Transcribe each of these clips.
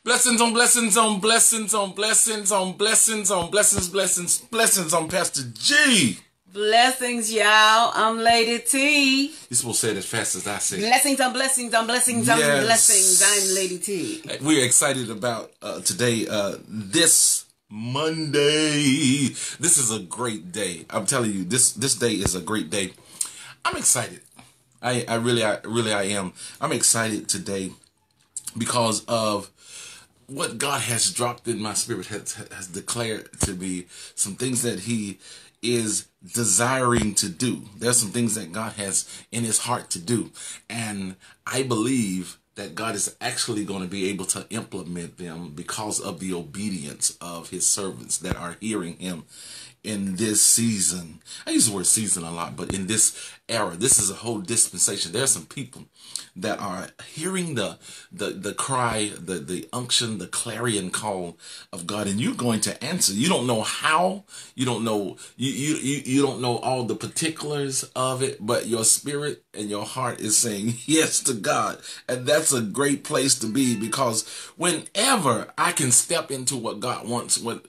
Blessings on blessings on blessings on blessings on blessings on blessings on Pastor G. Blessings, y'all. I'm Lady T. You're supposed to say it as fast as I say it. Blessings on blessings on blessings on blessings. I'm Lady T. We're excited about today, this Monday. This is a great day. I'm telling you, this day is a great day. I'm excited. I really am. I'm excited today because of what God has dropped in my spirit, has declared to be some things that He is desiring to do. There's some things that God has in His heart to do. And I believe that God is actually going to be able to implement them because of the obedience of His servants that are hearing Him in this season. I use the word season a lot, but in this era, this is a whole dispensation. There are some people that are hearing the cry, the unction, the clarion call of God, and you're going to answer. You don't know how, you don't know, you don't know all the particulars of it, but your spirit and your heart is saying yes to God. And that's a great place to be, because whenever I can step into what God wants, when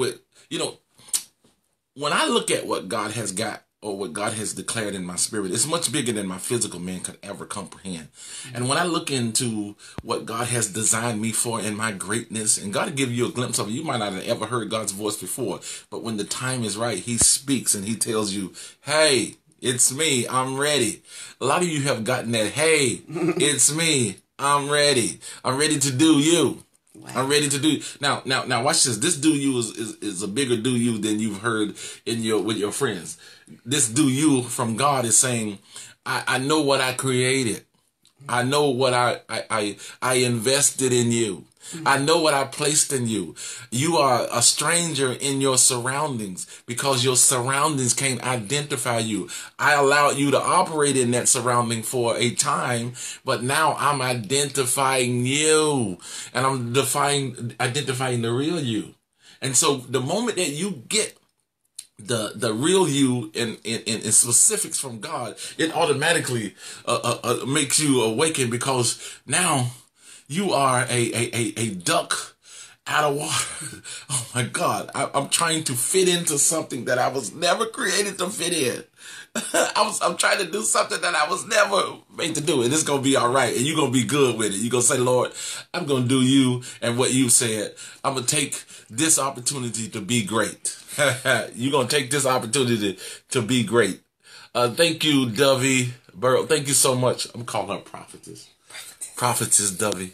I look at what God has got, or what God has declared in my spirit, it's much bigger than my physical man could ever comprehend. And when I look into what God has designed me for in my greatness, and God will give you a glimpse of it. You might not have ever heard God's voice before, but when the time is right, He speaks and He tells you, hey, it's me, I'm ready. A lot of you have gotten that, hey, it's me, I'm ready. I'm ready to do you. Wow. I'm ready to do. Now, watch this. This do you is a bigger do you than you've heard with your friends. This do you from God is saying, I know what I created. I know what I invested in you. I know what I placed in you. You are a stranger in your surroundings because your surroundings can't identify you. I allowed you to operate in that surrounding for a time, but now I'm identifying you, and I'm identifying the real you. And so the moment that you get the real you in specifics from God, it automatically makes you awaken, because now you are a duck out of water. Oh my God. I'm trying to fit into something that I was never created to fit in. I'm trying to do something that I was never made to do. And it's going to be all right. And you're going to be good with it. You're going to say, Lord, I'm going to do you and what you said. I'm going to take this opportunity to be great. You're going to take this opportunity to be great. Thank you, Dovey Burrow. Thank you so much. I'm calling her prophetess. Prophetess Dovey.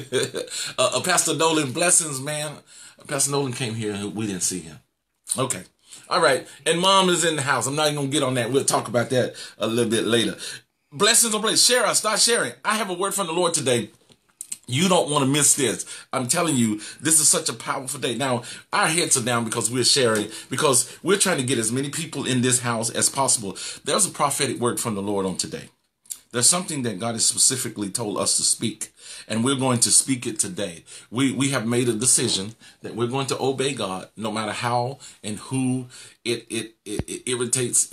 Pastor Nolan, blessings, man. Pastor Nolan came here and we didn't see him. Okay. All right. And Mom is in the house. I'm not even going to get on that. We'll talk about that a little bit later. Blessings on blessings. Share. Start sharing. I have a word from the Lord today. You don't want to miss this. I'm telling you, this is such a powerful day. Now, our heads are down because we're sharing, because we're trying to get as many people in this house as possible. There's a prophetic word from the Lord on today. There's something that God has specifically told us to speak, and we're going to speak it today. We have made a decision that we're going to obey God, no matter how and who it irritates.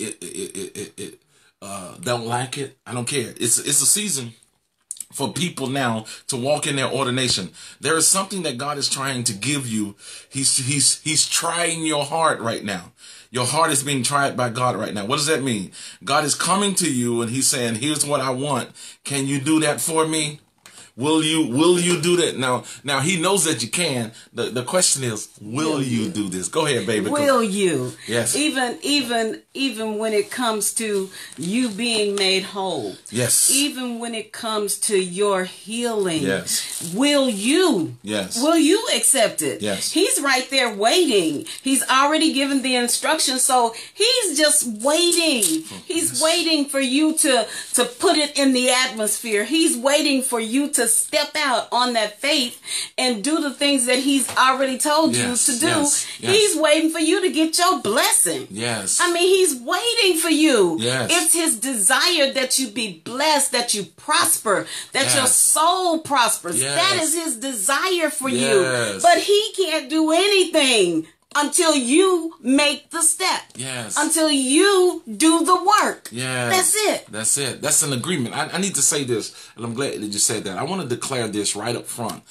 Don't like it. I don't care. It's a season for people now to walk in their ordination. There is something that God is trying to give you. He's trying your heart right now. Your heart is being tried by God right now. What does that mean? God is coming to you and He's saying, here's what I want. Can you do that for me? Will you do that? Now He knows that you can. The question is, will you do this? Go ahead, baby. Will you? Yes. Even when it comes to you being made whole. Yes. Even when it comes to your healing. Yes. Will you? Yes. Will you accept it? Yes. He's right there waiting. He's already given the instructions, so He's just waiting. He's waiting for you to put it in the atmosphere. He's waiting for you to step out on that faith and do the things that He's already told you to do. Yes. He's waiting for you to get your blessing. Yes. I mean, He's waiting for you. Yes. It's His desire that you be blessed, that you prosper, that your soul prospers. Yes. That is His desire for you. Yes. But He can't do anything until you make the step. Yes. Until you do the work. Yes. That's it. That's it. That's an agreement. I need to say this, and I'm glad that you said that. I want to declare this right up front.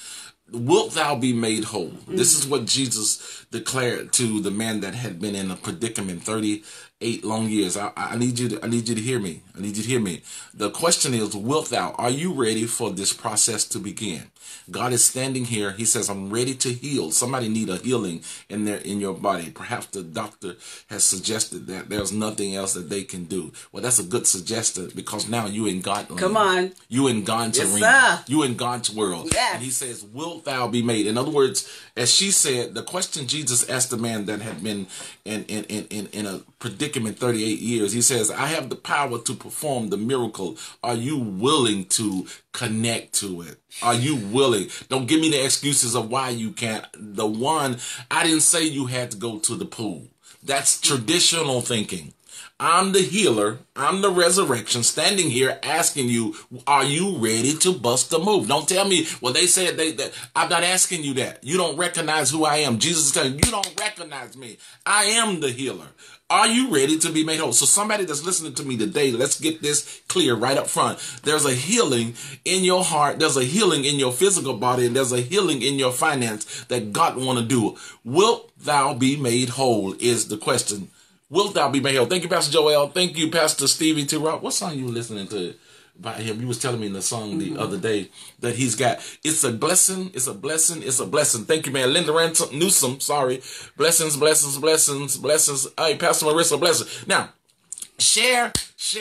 wilt thou be made whole? This is what Jesus declared to the man that had been in a predicament 38 long years. I need you to hear me. I need you to hear me. The question is, wilt thou? Are you ready for this process to begin? God is standing here. He says, I'm ready to heal. Somebody need a healing in your body. Perhaps the doctor has suggested that there's nothing else that they can do. Well, that's a good suggestion, because now you in God's land. Come on. You in God's Yes, arena. sir. You in God's world. Yes. And he says, wilt thou be made? In other words, as she said, the question Jesus asked the man that had been in a predicament 38 years, he says, I have the power to perform the miracle. Are you willing to connect to it? Are you willing? Don't give me the excuses of why you can't. I didn't say you had to go to the pool. That's traditional thinking. I'm the healer. I'm the resurrection, standing here asking you, are you ready to bust a move? Don't tell me, well, they said that. I'm not asking you that. You don't recognize who I am. Jesus is telling you, you don't recognize me. I am the healer. Are you ready to be made whole? So somebody that's listening to me today, let's get this clear right up front. There's a healing in your heart. There's a healing in your physical body, and there's a healing in your finance that God want to do. Wilt thou be made whole is the question. Wilt thou be made whole? Thank you, Pastor Joel. Thank you, Pastor Stevie T. Rock. What song you listening to by him? You was telling me in the song the other day that he's got. It's a blessing. It's a blessing. It's a blessing. Thank you, man. Linda Newsom. Sorry. Blessings, blessings, blessings, blessings. Hey, Pastor Marissa, blessings. Now, share.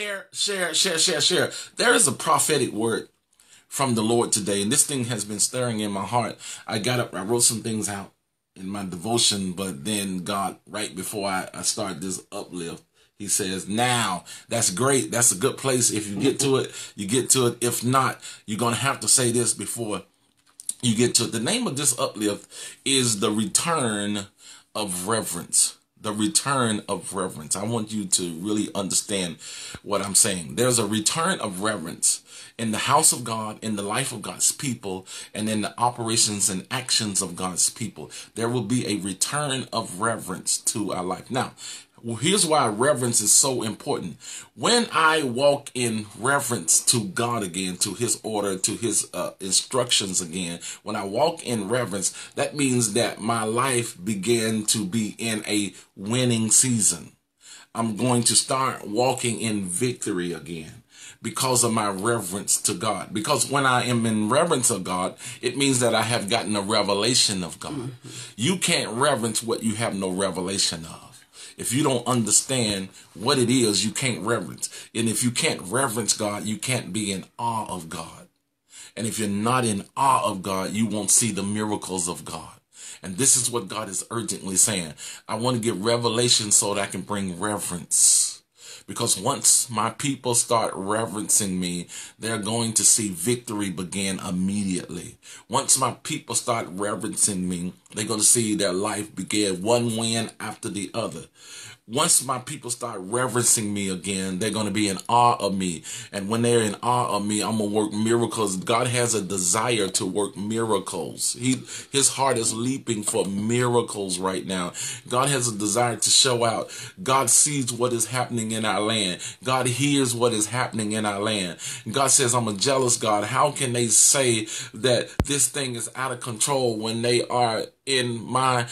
There is a prophetic word from the Lord today, and this thing has been stirring in my heart. I got up. I wrote some things out in my devotion, but then God, right before I start this uplift, he says, now, that's great. That's a good place. If you get to it, you get to it. If not, you're going to have to say this before you get to it. The name of this uplift is the return of reverence. The return of reverence. I want you to really understand what I'm saying. There's a return of reverence in the house of God, in the life of God's people, and in the operations and actions of God's people. There will be a return of reverence to our life. Now, here's why reverence is so important. When I walk in reverence to God again, to his order, to his instructions again, when I walk in reverence, that means that my life began to be in a winning season. I'm going to start walking in victory again because of my reverence to God. Because when I am in reverence of God, it means that I have gotten a revelation of God. You can't reverence what you have no revelation of. If you don't understand what it is, you can't reverence. And if you can't reverence God, you can't be in awe of God. And if you're not in awe of God, you won't see the miracles of God. And this is what God is urgently saying. I want to get revelation so that I can bring reverence. Because once my people start reverencing me, they're going to see victory begin immediately. Once my people start reverencing me, they're going to see their life begin one win after the other. Once my people start reverencing me again, they're going to be in awe of me. And when they're in awe of me, I'm going to work miracles. God has a desire to work miracles. His heart is leaping for miracles right now. God has a desire to show out. God sees what is happening in our land. God hears what is happening in our land. God says, I'm a jealous God. How can they say that this thing is out of control when they are in my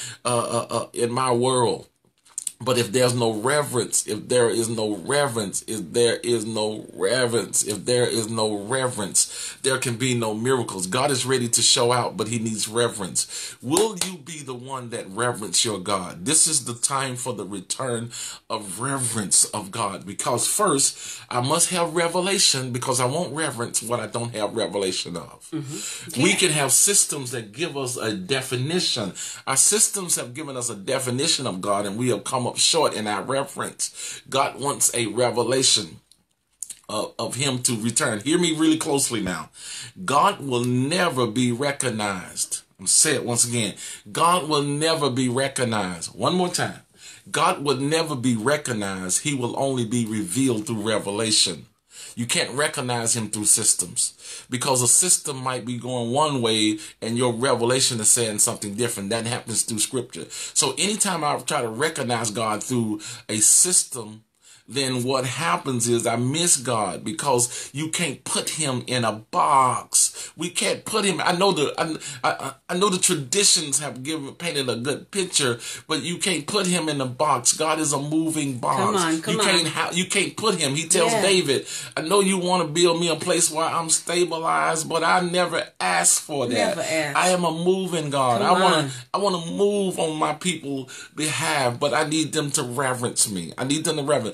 world? But if there's no reverence, if there is no reverence, if there is no reverence, if there is no reverence, there can be no miracles. God is ready to show out, but he needs reverence. Will you be the one that reverence your God? This is the time for the return of reverence of God. Because first, I must have revelation, because I won't reverence what I don't have revelation of. Yeah. We can have systems that give us a definition. Our systems have given us a definition of God, and we have come up short in our reference. God wants a revelation of him to return. Hear me really closely now. God will never be recognized. I'm saying it once again. God will never be recognized. One more time. God will never be recognized. He will only be revealed through revelation. You can't recognize him through systems, because a system might be going one way and your revelation is saying something different. That happens through scripture. So anytime I try to recognize God through a system, then what happens is I miss God, because you can't put him in a box. We can't put him. I know the traditions have painted a good picture, but you can't put him in a box. God is a moving box. You can't put him. He tells David, I know you want to build me a place where I'm stabilized, but I never asked for that. I am a moving God. I want to move on my people's behalf, but I need them to reverence me. I need them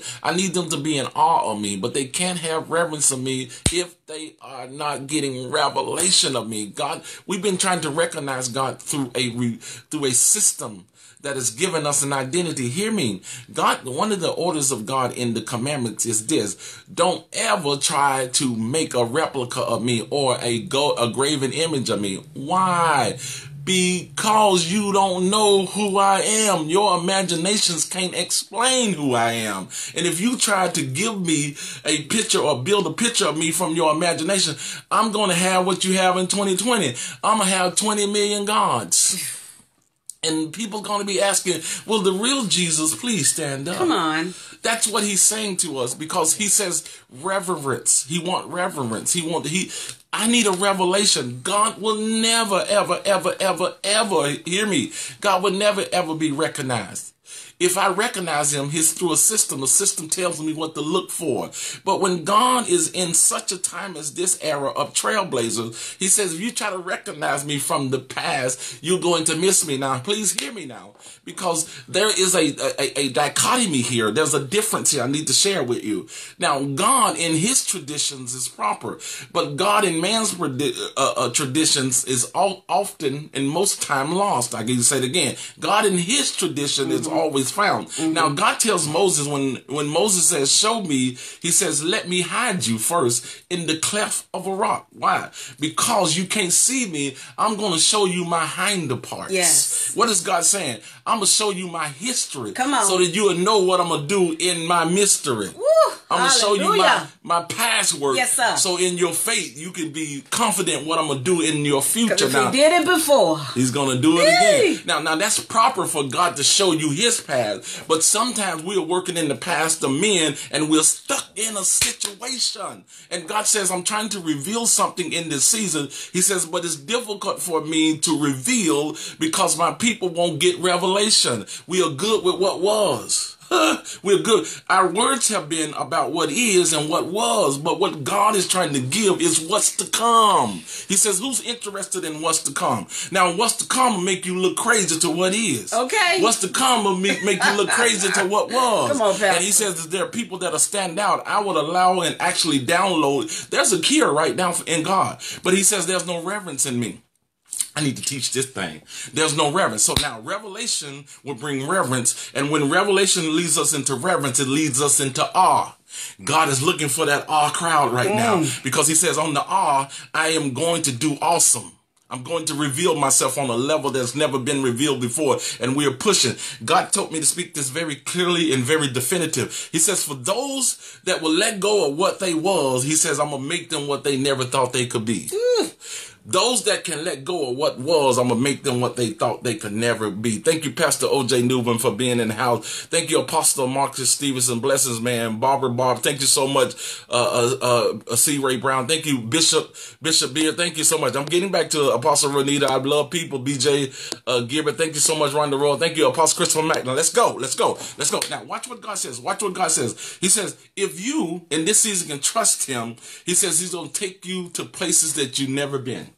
to be in awe of me, but they can't have reverence of me if they are not getting revelation of me. God, we've been trying to recognize God through a system that has given us an identity. Hear me. God, one of the orders of God in the commandments is this: don't ever try to make a replica of me or a graven image of me. Why? Because you don't know who I am. Your imaginations can't explain who I am. And if you try to give me a picture or build a picture of me from your imagination, I'm going to have what you have in 2020. I'm going to have 20 million gods. And people are going to be asking, will the real Jesus please stand up? Come on. That's what he's saying to us, because he says reverence. He wants reverence. I need a revelation. God will never, ever, ever, ever, ever, hear me, God will never, ever be recognized. If I recognize him, he's through a system. The system tells me what to look for. But when God is in such a time as this era of trailblazers, he says, if you try to recognize me from the past, you're going to miss me. Now, please hear me now, because there is a dichotomy here. There's a difference here I need to share with you. Now, God in his traditions is proper, but God in man's traditions is often and most time lost. I can say it again. God in his tradition is always found. Now, God tells Moses, when Moses says, show me, he says, let me hide you first in the cleft of a rock. Why? Because you can't see me. I'm going to show you my hinder parts. Yes. What is God saying? I'm going to show you my history. Come on. So that you will know what I'm going to do in my mystery. Woo, I'm going to show you my past work. Yes, sir. So in your faith, you can be confident what I'm going to do in your future. Now, he did it before, he's going to do it again. Now that's proper for God to show you his past. But sometimes we are working in the past of men, and we're stuck in a situation. And God says, I'm trying to reveal something in this season. He says, but it's difficult for me to reveal because my people won't get revelation. We are good with what was. We're good. Our words have been about what is and what was, but what God is trying to give is what's to come. He says, who's interested in what's to come? Now, what's to come will make you look crazy to what is. Okay. What's to come will make you look crazy to what was. Come on, Pastor. And he says that there are people that are stand out. I would allow and actually download. There's a cure right now in God, but he says there's no reverence in me. I need to teach this thing. There's no reverence. So now revelation will bring reverence. And when revelation leads us into reverence, it leads us into awe. God is looking for that awe crowd right now, because he says on the awe, I am going to do awesome. I'm going to reveal myself on a level that's never been revealed before. And we are pushing. God told me to speak this very clearly and very definitive. He says, for those that will let go of what they was, he says, I'm going to make them what they never thought they could be. Those that can let go of what was, I'm going to make them what they thought they could never be. Thank you, Pastor O.J. Newman, for being in the house. Thank you, Apostle Marcus Stevenson. Blessings, man. Barbara Barb. Thank you so much, C. Ray Brown. Thank you, Bishop Beard. Thank you so much. I'm getting back to Apostle Renita. I love people. B.J. Gilbert. Thank you so much, Rhonda Roll. Thank you, Apostle Christopher Mack. Now, let's go. Now, watch what God says. Watch what God says. He says, if you, in this season, can trust him, he says he's going to take you to places that you've never been.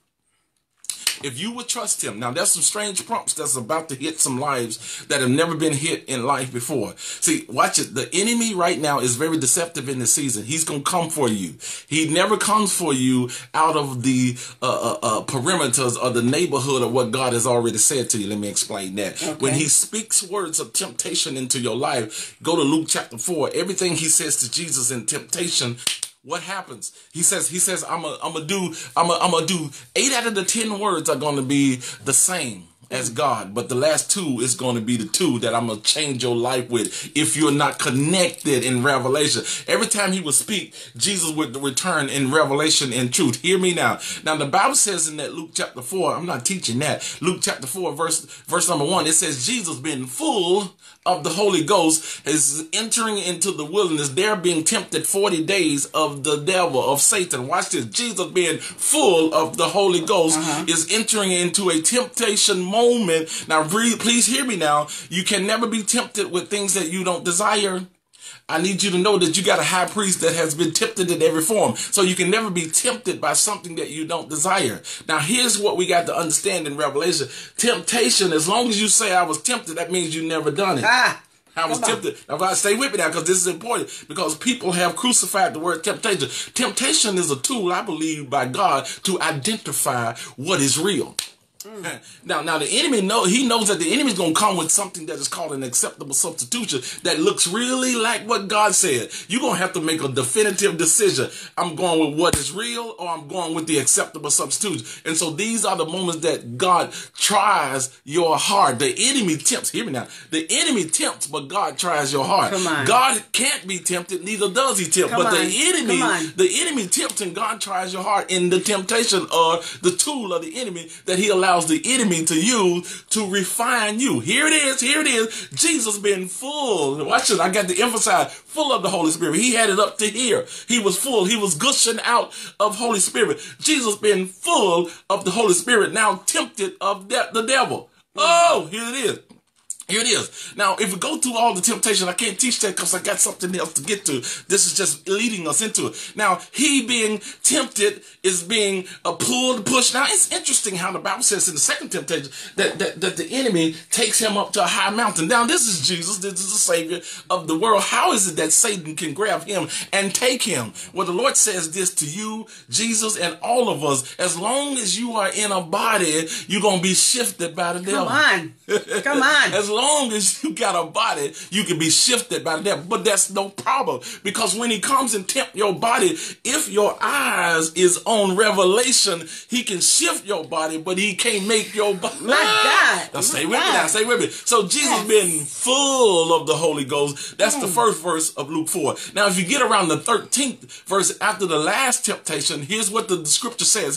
If you would trust him. Now, there's some strange prompts that's about to hit some lives that have never been hit in life before. See, watch it. The enemy right now is very deceptive in this season. He's going to come for you. He never comes for you out of the perimeters of the neighborhood of what God has already said to you. Let me explain that. Okay. When he speaks words of temptation into your life, go to Luke chapter 4. Everything he says to Jesus in temptation, what happens? He says, I'm gonna do 8 out of the 10 words are gonna be the same. as God, but the last two is going to be the two that I'm going to change your life with if you're not connected in revelation. Every time he would speak, Jesus would return in revelation and truth. Hear me now. Now the Bible says in that Luke chapter 4, I'm not teaching that. Luke chapter 4 verse number 1, it says Jesus being full of the Holy Ghost is entering into the wilderness, there being tempted 40 days of the devil, of Satan. Watch this. Jesus being full of the Holy Ghost is entering into a temptation moment. Now, please hear me now. You can never be tempted with things that you don't desire. I need you to know that you got a high priest that has been tempted in every form. So you can never be tempted by something that you don't desire. Now, here's what we got to understand in Revelation. Temptation, as long as you say I was tempted, that means you never done it. I was tempted. Now, stay with me now, because this is important, because people have crucified the word temptation. Temptation is a tool, I believe, by God to identify what is real. Now the enemy knows that the enemy is going to come with something that is called an acceptable substitution that looks really like what God said. You're going to have to make a definitive decision. I'm going with what is real, or I'm going with the acceptable substitution. And so these are the moments that God tries your heart. The enemy tempts. Hear me now. The enemy tempts, but God tries your heart. Come on. God can't be tempted, neither does he tempt. But the enemy tempts, and God tries your heart in the temptation, or the tool of the enemy that he allows the enemy to use to refine you. Here it is. Jesus being full. Watch it. I got to emphasize, full of the Holy Spirit. He had it up to here. He was full. He was gushing out of Holy Spirit. Jesus being full of the Holy Spirit, now tempted of the devil. Oh, here it is. Here it is. Now, if we go through all the temptation, I can't teach that because I got something else to get to. This is just leading us into it. Now, he being tempted is being pulled, pushed. Now, it's interesting how the Bible says in the second temptation that the enemy takes him up to a high mountain. Now, this is Jesus. This is the Savior of the world. How is it that Satan can grab him and take him? Well, the Lord says this to you, Jesus, and all of us. As long as you are in a body, you're going to be shifted by the devil. Come on. As long as you got a body, you can be shifted by the devil. But that's no problem, because when he comes and tempt your body, if your eyes is on revelation, he can shift your body, but he can't make your body. My God. Now stay with me now. Stay with me. So Jesus being full of the Holy Ghost, that's the first verse of Luke 4. Now, if you get around the 13th verse after the last temptation, here's what the scripture says.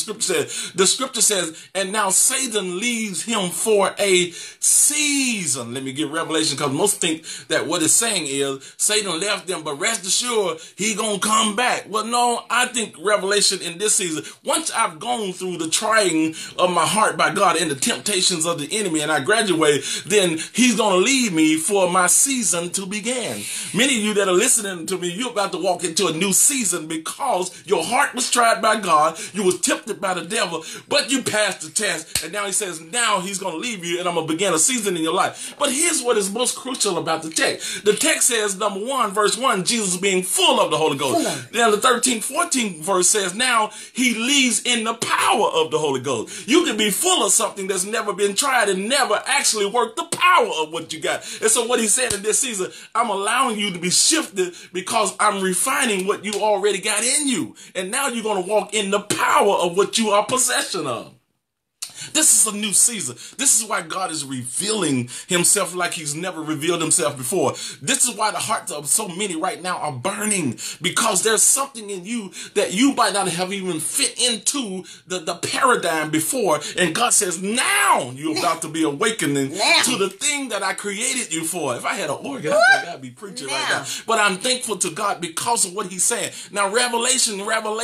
The scripture says, and now Satan leaves him for a season. Let me get revelation, because most think that what it's saying is Satan left them, but rest assured he gonna come back. Well, no, I think revelation in this season, once I've gone through the trying of my heart by God and the temptations of the enemy, and I graduate, then he's gonna leave me for my season to begin. Many of you that are listening to me, you're about to walk into a new season because your heart was tried by God, you was tempted by the devil, but you passed the test, and now he says, now he's gonna leave you, and I'm gonna begin a season in your life. But here's what is most crucial about the text. The text says, number 1, verse 1, Jesus being full of the Holy Ghost. Now the 13th, 14th verse says, now he leads in the power of the Holy Ghost. You can be full of something that's never been tried and never actually worked the power of what you got. And so what he said in this season, I'm allowing you to be shifted because I'm refining what you already got in you. And now you're going to walk in the power of what you are possession of. This is a new season. This is why God is revealing himself like he's never revealed himself before. This is why the hearts of so many right now are burning, because there's something in you that you might not have even fit into the paradigm before. And God says, now you're about to be awakening to the thing that I created you for. If I had an organ, I think I'd be preaching right now. But I'm thankful to God because of what he's saying. Now, revelation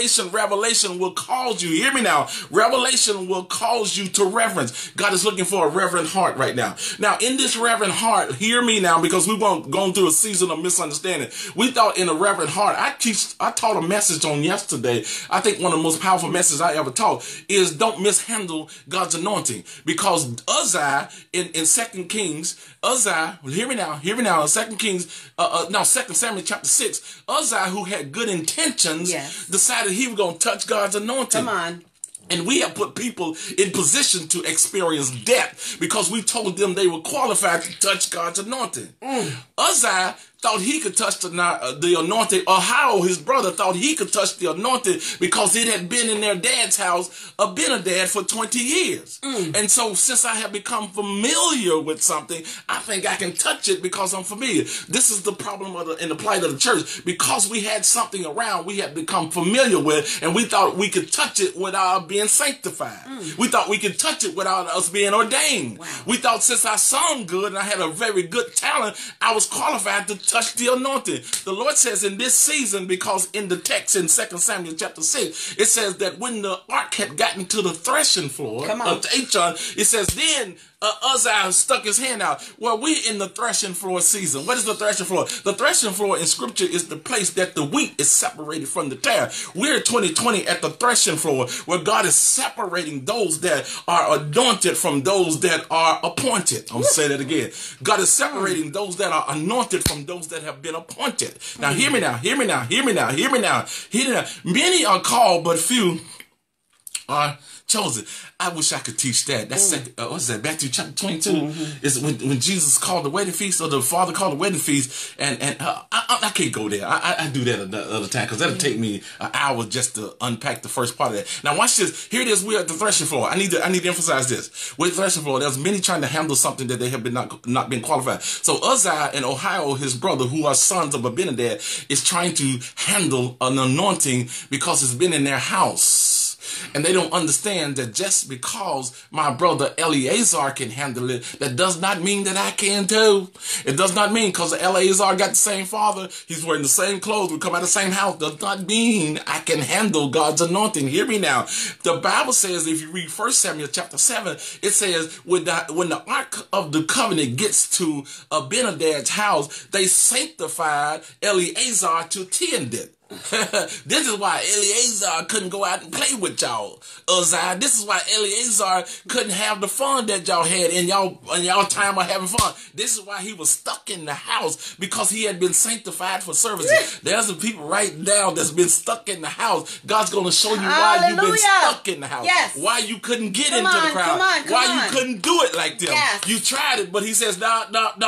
will cause you. Hear me now. Revelation will cause you to reverence. God is looking for a reverent heart right now. Now, in this reverent heart, hear me now, because we won't go through a season of misunderstanding. We thought in a reverent heart, I taught a message on yesterday. I think one of the most powerful messages I ever taught is don't mishandle God's anointing. Because Uzziah in 2 Kings, Uzziah, hear me now, in 2 Samuel chapter 6, Uzziah, who had good intentions, decided he was going to touch God's anointing. Come on. And we have put people in position to experience death because we told them they were qualified to touch God's anointing. Uzziah thought he could touch the anointing. Ahio, his brother, thought he could touch the anointing because it had been in their dad's house, Abinadab, for 20 years. And so since I have become familiar with something, I think I can touch it because I'm familiar. This is the problem in the plight of the church. Because we had something around we had become familiar with, and we thought we could touch it without being sanctified. We thought we could touch it without us being ordained. Wow. We thought since I sung good and I had a very good talent, I was qualified to touch the anointing. The Lord says in this season, because in the text in 2 Samuel chapter 6, it says that when the ark had gotten to the threshing floor of Achan, it says then Uzziah stuck his hand out. Well, we're in the threshing floor season. What is the threshing floor? The threshing floor in scripture is the place that the wheat is separated from the tare. We're 2020 at the threshing floor where God is separating those that are anointed from those that are appointed. I'm going to say that again. God is separating those that are anointed from those that have been appointed. Now, hear me now, hear me now, hear me now, hear me now, hear me now. Many are called, but few are chosen. I wish I could teach that. That's what's that? Matthew chapter 22 is when Jesus called the wedding feast, or the Father called the wedding feast, and I can't go there. I do that another time because that'll take me an hour just to unpack the first part of that. Now watch this. Here it is. We're at the threshing floor. I need to emphasize this. With the threshing floor, there's many trying to handle something that they have been not been qualified. So Uzziah and Ahio, his brother, who are sons of Abinadab, is trying to handle an anointing because it's been in their house. And they don't understand that just because my brother Eleazar can handle it, that does not mean that I can too. It does not mean because Eleazar got the same father, he's wearing the same clothes, we come out of the same house, does not mean I can handle God's anointing. Hear me now. The Bible says, if you read 1 Samuel chapter 7, it says when the Ark of the Covenant gets to Abinadab's house, they sanctified Eleazar to tend it. This is why Eleazar couldn't go out and play with y'all, Uzziah. This is why Eleazar couldn't have the fun that y'all had in y'all time of having fun. This is why he was stuck in the house, because he had been sanctified for services. There's some people right now that's been stuck in the house. God's going to show you why you've been stuck in the house. Yes. Why you couldn't get into the crowd. Why you couldn't do it like them. Yes. You tried it, but he says, no,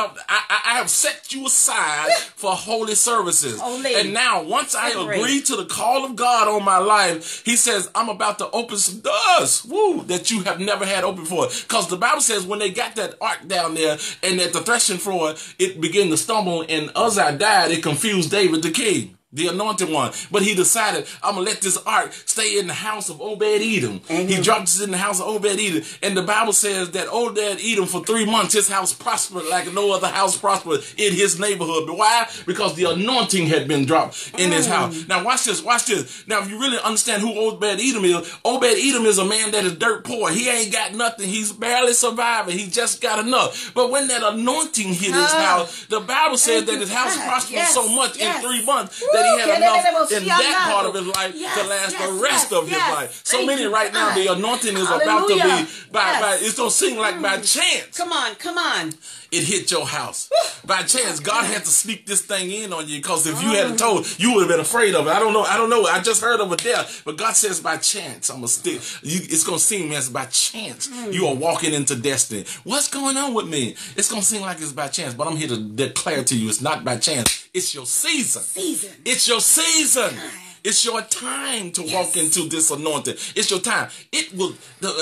I have set you aside for holy services. Holy. And now, once I agree to the call of God on my life, he says, I'm about to open some doors, that you have never had open before. Because the Bible says when they got that ark down there and at the threshing floor, it began to stumble and Uzziah died, it confused David the king, the anointed one. But he decided, I'm going to let this ark stay in the house of Obed-Edom. He drops it in the house of Obed-Edom. And the Bible says that Obed-Edom for 3 months, his house prospered like no other house prospered in his neighborhood. But why? Because the anointing had been dropped in his house. Now watch this, watch this. Now if you really understand who Obed-Edom is a man that is dirt poor. He ain't got nothing. He's barely surviving. He just got enough. But when that anointing hit his house, the Bible says that his house prospered so much in 3 months that he had enough in that part of his life to last the rest of his life. So many right now, the anointing is about to be it's going to seem like by chance. Come on. It hit your house. By chance, God had to sneak this thing in on you, because if you hadn't told, you would have been afraid of it. I don't know. I just heard of a death. But God says by chance, I'm going to stick. It's going to seem as by chance you are walking into destiny. What's going on with me? It's going to seem like it's by chance, but I'm here to declare to you it's not by chance. It's your season. It's your season. It's your time to walk into this anointing. It's your time. It would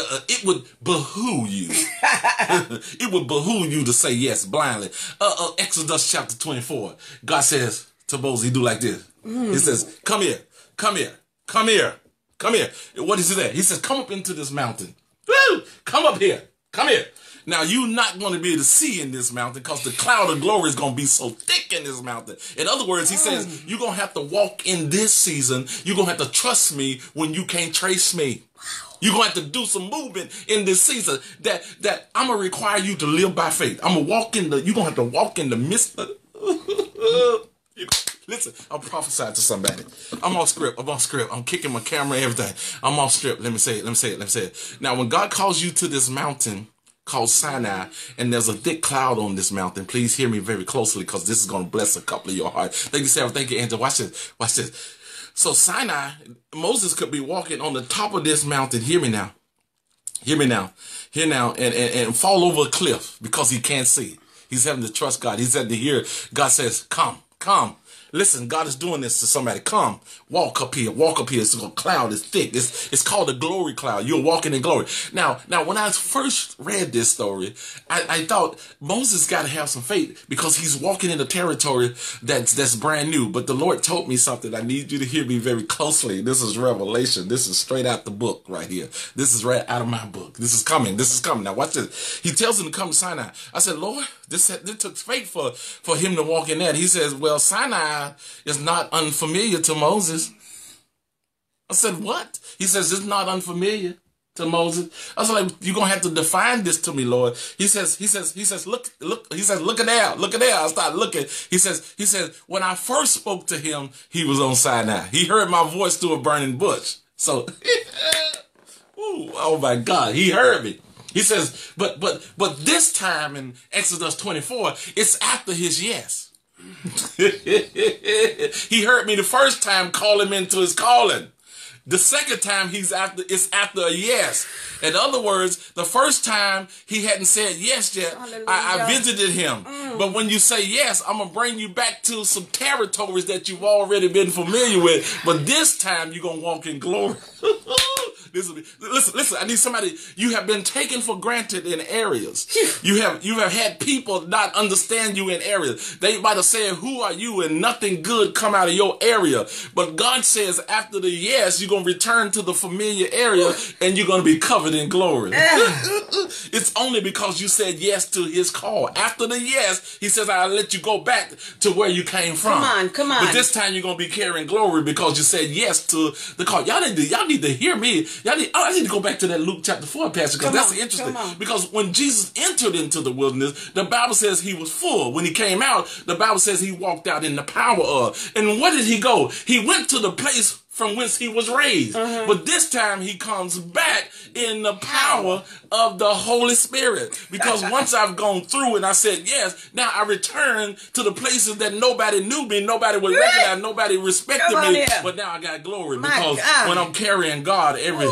behoove you. It would behoove you to say yes blindly. Exodus chapter 24. God says to Moses, he do like this. He says, come here. What is it there? He says, come up into this mountain. Woo! Come up here. Come here. Now, you're not going to be able to see in this mountain because the cloud of glory is going to be so thick in this mountain. In other words, he says, you're going to have to walk in this season. You're going to have to trust me when you can't trace me. You're going to have to do some movement in this season that I'm going to require you to live by faith. You're going to have to walk in the midst of... Listen, I'm prophesying to somebody. I'm off script. I'm kicking my camera and everything. I'm off script. Let me say it. Now, when God calls you to this mountain called Sinai, and there's a thick cloud on this mountain, please hear me very closely, because this is going to bless a couple of your hearts. Thank you, Sarah. Thank you, Angela. Watch this. So Sinai, Moses could be walking on the top of this mountain. Hear me now. And fall over a cliff because he can't see. He's having to trust God. He's having to hear God says, come, come. Listen, God is doing this to somebody. Come, walk up here, walk up here. It's a cloud, it's thick. It's called a glory cloud. You're walking in glory. Now, when I first read this story, I thought Moses got to have some faith because he's walking in a territory that's brand new. But the Lord told me something. I need you to hear me very closely. This is Revelation. This is straight out the book right here. This is right out of my book. This is coming. This is coming. Now watch this. He tells him to come to Sinai. I said, Lord, this took faith for him to walk in that. He says, well, Sinai is not unfamiliar to Moses. I said, what? He says, it's not unfamiliar to Moses. I was like, you're going to have to define this to me, Lord. He says, look, he says, look at there. I started looking. He says, when I first spoke to him, he was on Sinai. He heard my voice through a burning bush. So, ooh, oh my God, he heard me. He says, but this time in Exodus 24, it's after his yes. He heard me the first time call him into his calling. The second time it's after a yes. In other words, the first time he hadn't said yes yet. I visited him. But when you say yes, I'm going to bring you back to some territories that you've already been familiar with. But this time you're going to walk in glory. Listen, I need somebody. You have been taken for granted in areas. You have had people not understand you in areas. They might have said, who are you? And nothing good come out of your area. But God says after the yes, you're going to return to the familiar area and you're going to be covered in glory. It's only because you said yes to his call. After the yes, he says, I'll let you go back to where you came from. Come on. But this time you're going to be carrying glory because you said yes to the call. Y'all need to hear me. I need to go back to that Luke chapter 4 passage because that's interesting. Because when Jesus entered into the wilderness, the Bible says he was full. When he came out, the Bible says he walked out in the power of. And where did he go? He went to the place from whence he was raised. But this time he comes back in the power of the Holy Spirit. Because once I've gone through and I said yes, now I return to the places that nobody knew me, nobody would recognize, nobody respected me. But now I got glory because when I'm carrying God, every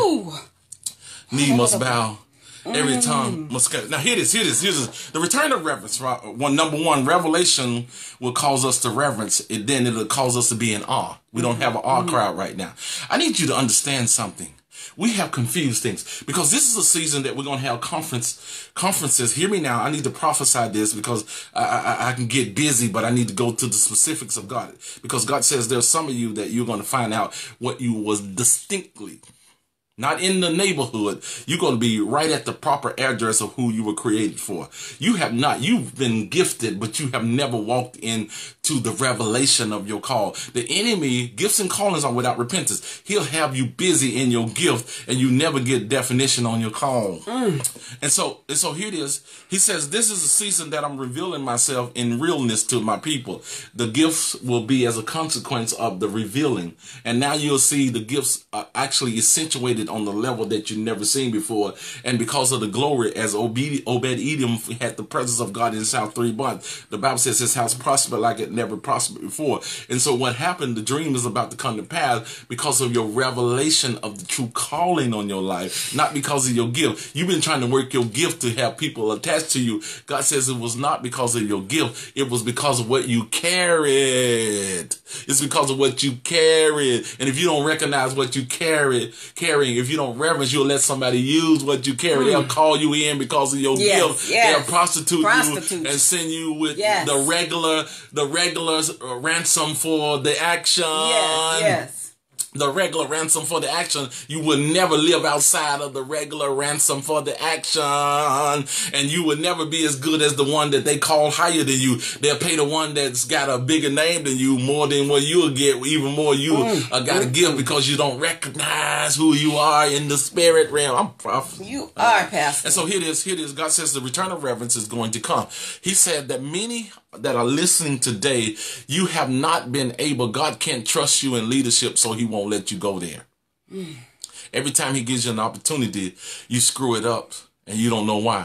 knee must bow. Every tongue must go. Now hear this. The return of reverence. Number one, revelation will cause us to reverence. Then it'll cause us to be in awe. We don't have an awe crowd right now. I need you to understand something. We have confused things because this is a season that we're going to have conferences. Hear me now. I need to prophesy this because I can get busy, but I need to go to the specifics of God because God says there's some of you that you're going to find out what you was distinctly. Not in the neighborhood. You're going to be right at the proper address of who you were created for. You've been gifted, but you have never walked into the revelation of your call. The enemy, gifts and callings are without repentance. He'll have you busy in your gift and you never get definition on your call. And so here it is. He says, this is a season that I'm revealing myself in realness to my people. The gifts will be as a consequence of the revealing. And now you'll see the gifts are actually accentuated on the level that you've never seen before. And because of the glory, as Obed-Edom had the presence of God in his house 3 months, the Bible says his house prospered like it never prospered before. And so what happened, the dream is about to come to pass because of your revelation of the true calling on your life, not because of your gift. You've been trying to work your gift to have people attached to you. God says it was not because of your gift. It was because of what you carried. It's because of what you carried. And if you don't recognize what you carrying, if you don't reverence, you'll let somebody use what you carry. They'll call you in because of your gift. They'll prostitute you and send you with the regular ransom for the action. The regular ransom for the action. You will never live outside of the regular ransom for the action. And you will never be as good as the one that they call higher than you. They'll pay the one that's got a bigger name than you more than what you'll get. Even more you got to give because you don't recognize who you are in the spirit realm. I'm prophet. You are, Pastor. And so here it is. God says the return of reverence is going to come. He said that many that are listening today, you have not been able, God can't trust you in leadership, so he won't let you go there. Every time he gives you an opportunity, you screw it up and you don't know why.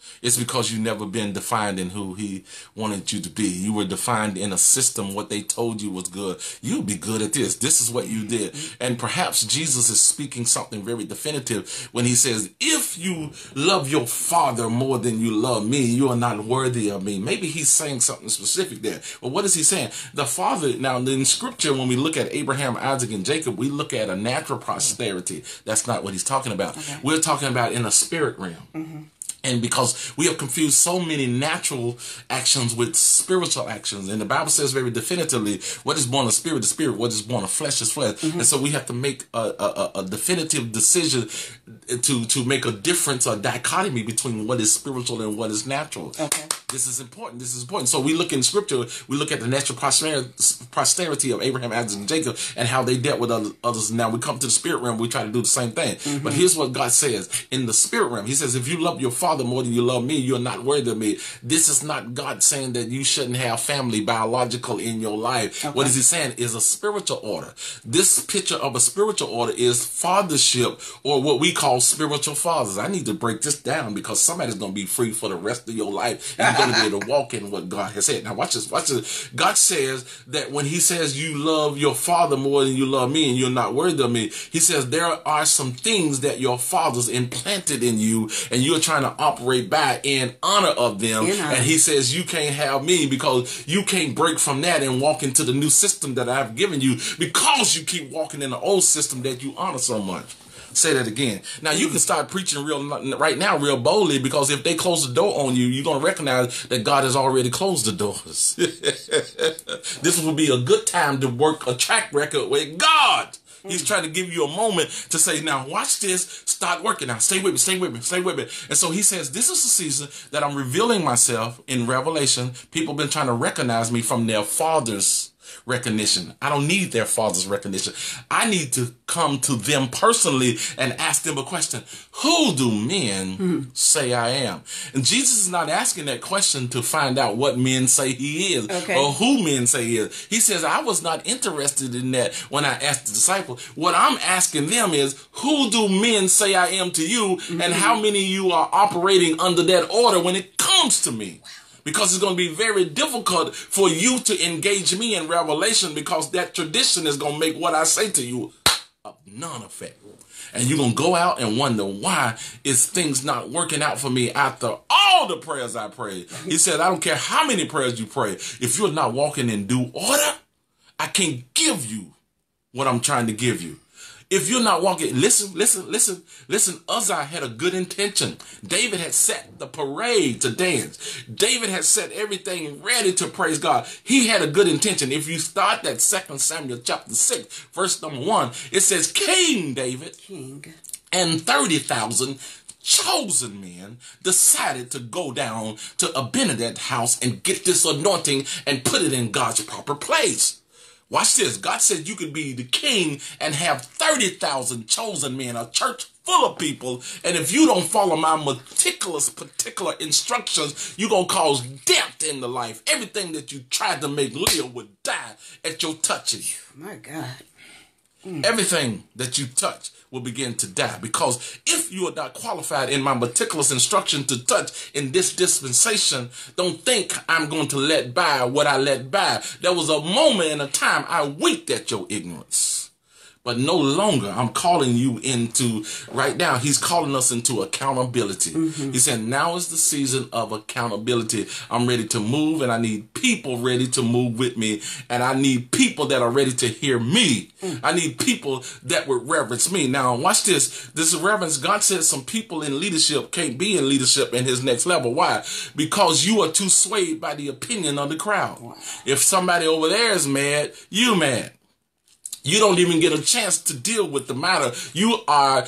It's because you never been defined in who he wanted you to be. You were defined in a system, what they told you was good. You'll be good at this. This is what you did. And perhaps Jesus is speaking something very definitive when he says, if you love your father more than you love me, you are not worthy of me. Maybe he's saying something specific there. Well, what is he saying? The father, now in scripture, when we look at Abraham, Isaac, and Jacob, we look at a natural posterity. That's not what he's talking about. Okay. We're talking about in a spirit realm. Mm-hmm. And because we have confused so many natural actions with spiritual actions. And the Bible says very definitively, what is born of spirit is spirit, what is born of flesh is flesh. Mm-hmm. And so we have to make a definitive decision to make a difference, a dichotomy between what is spiritual and what is natural. Okay. This is important. This is important. So we look in scripture, we look at the natural posterity of Abraham, Isaac, and Jacob and how they dealt with others. Now we come to the spirit realm, we try to do the same thing. Mm-hmm. But here's what God says in the spirit realm. He says, if you love your father more than you love me, you're not worthy of me. This is not God saying that you shouldn't have family biological in your life. Okay. What is he saying is a spiritual order. This picture of a spiritual order is fathership, or what we call spiritual fathers. I need to break this down because somebody's going to be free for the rest of your life. And you're going to be able to walk in what God has said. Now watch this. Watch this. God says that when he says you love your father more than you love me and you're not worthy of me, he says there are some things that your fathers implanted in you and you're trying to operate by in honor of them. Yeah. And he says you can't have me because you can't break from that and walk into the new system that I've given you because you keep walking in the old system that you honor so much. Say that again. Now you can start preaching right now real boldly, because if they close the door on you, you're going to recognize that God has already closed the doors. This will be a good time to work a track record with God. He's trying to give you a moment to say, now watch this, start working now. Stay with me, stay with me, stay with me. And so he says, this is the season that I'm revealing myself in revelation. People have been trying to recognize me from their father's recognition. I don't need their father's recognition. I need to come to them personally and ask them a question. Who do men say I am? And Jesus is not asking that question to find out what men say he is, or who men say he is. He says, I was not interested in that when I asked the disciples. What I'm asking them is, who do men say I am to you, and how many of you are operating under that order when it comes to me? Because it's going to be very difficult for you to engage me in revelation, because that tradition is going to make what I say to you of none effect. And you're going to go out and wonder, why is things not working out for me after all the prayers I prayed? He said, I don't care how many prayers you pray. If you're not walking in due order, I can't give you what I'm trying to give you. If you're not walking, listen, Uzzah had a good intention. David had set the parade to dance. David had set everything ready to praise God. He had a good intention. If you start that 2 Samuel chapter 6, verse number 1, it says, King David and 30,000 chosen men decided to go down to Abinadab's house and get this anointing and put it in God's proper place. Watch this. God said you could be the king and have 30,000 chosen men, a church full of people. And if you don't follow my particular instructions, you're going to cause death in the life. Everything that you tried to make live would die at your touching. My God. Everything that you touch will begin to die, because if you are not qualified in my meticulous instruction to touch in this dispensation, don't think I'm going to let by what I let by. There was a moment in a time I winked at your ignorance. But no longer. I'm calling you into, right now, he's calling us into accountability. He said, now is the season of accountability. I'm ready to move, and I need people ready to move with me. And I need people that are ready to hear me. I need people that would reverence me. Now, watch this. This reverence, God said some people in leadership can't be in leadership in his next level. Why? Because you are too swayed by the opinion of the crowd. If somebody over there is mad, you mad. You don't even get a chance to deal with the matter. You are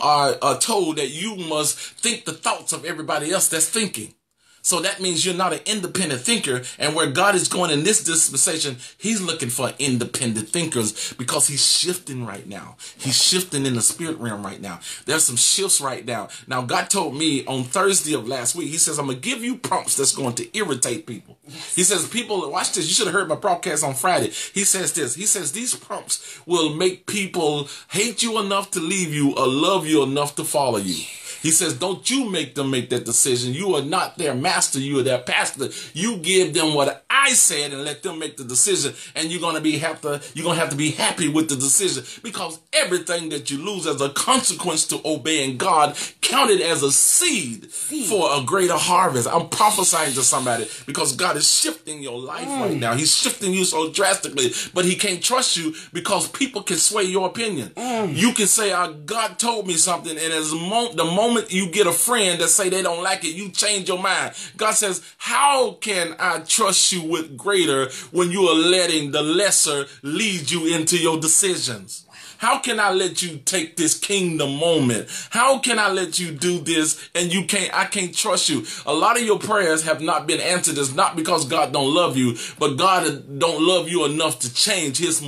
told that you must think the thoughts of everybody else that's thinking. So that means you're not an independent thinker. And where God is going in this dispensation, he's looking for independent thinkers, because he's shifting right now. He's shifting in the spirit realm right now. There's some shifts right now. Now, God told me on Thursday of last week, he says, I'm going to give you prompts that's going to irritate people. Yes. He says, people, watch this. You should have heard my broadcast on Friday. He says this. He says, these prompts will make people hate you enough to leave you or love you enough to follow you. He says, don't you make them make that decision. You are not their master. You are their pastor. You give them what I said and let them make the decision. And you're going to have to be happy with the decision, because everything that you lose as a consequence to obeying God counted as a seed for a greater harvest. I'm prophesying to somebody, because God is shifting your life right now. He's shifting you so drastically, but he can't trust you because people can sway your opinion. You can say, God told me something, and as the moment you get a friend that say they don't like it, you change your mind. God says, how can I trust you with greater when you are letting the lesser lead you into your decisions? How can I let you take this kingdom moment? How can I let you do this and I can't trust you? A lot of your prayers have not been answered. It's not because God don't love you, but God don't love you enough to change his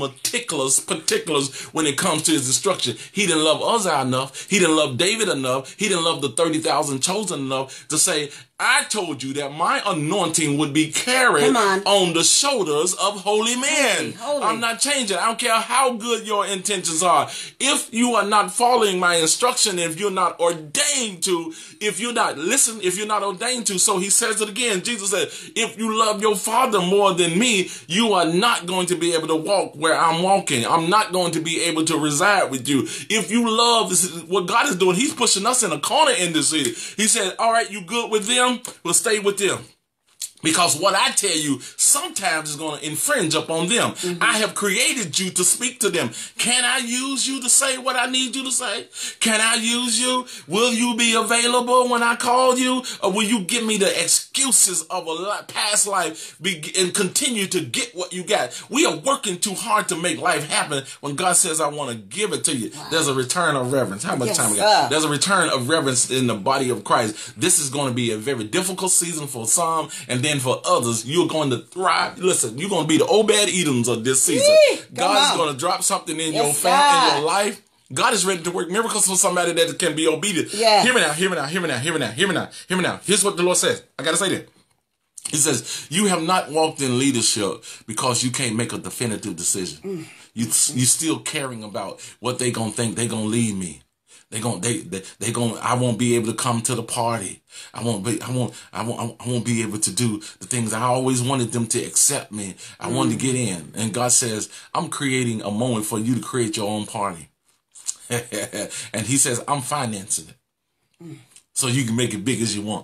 particulars when it comes to his instruction. He didn't love Uzzah enough. He didn't love David enough. He didn't love the 30,000 chosen enough to say, I told you that my anointing would be carried on the shoulders of holy men. Holy. I'm not changing. I don't care how good your intentions are. If you are not following my instruction, if you're not ordained to, if you're not ordained to. So he says it again. Jesus said, if you love your father more than me, you are not going to be able to walk where I'm walking. I'm not going to be able to reside with you. If you love, what God is doing, he's pushing us in a corner in this city. He said, all right, you good with them? Will stay with them. Because what I tell you sometimes is going to infringe upon them. I have created you to speak to them. Can I use you to say what I need you to say? Can I use you? Will you be available when I call you? Or will you give me the excuses of a past life and continue to get what you got? We are working too hard to make life happen when God says, I want to give it to you. Wow. There's a return of reverence. How much time we got? There's a return of reverence in the body of Christ. This is going to be a very difficult season for some, and then for others, you're going to thrive. Listen, you're going to be the Obed-Edoms of this season. God is going to drop something in your family, in your life. God is ready to work miracles for somebody that can be obedient. Yeah. Hear me now, hear me now, hear me now, hear me now, hear me now, hear me now. Here's what the Lord says. I got to say that. He says, you have not walked in leadership because you can't make a definitive decision. You still caring about what they going to think. They going to leave me. I won't be able to come to the party. I won't be able to do the things I always wanted them to accept me. I wanted to get in. And God says, I'm creating a moment for you to create your own party. And he says, I'm financing it. So you can make it big as you want.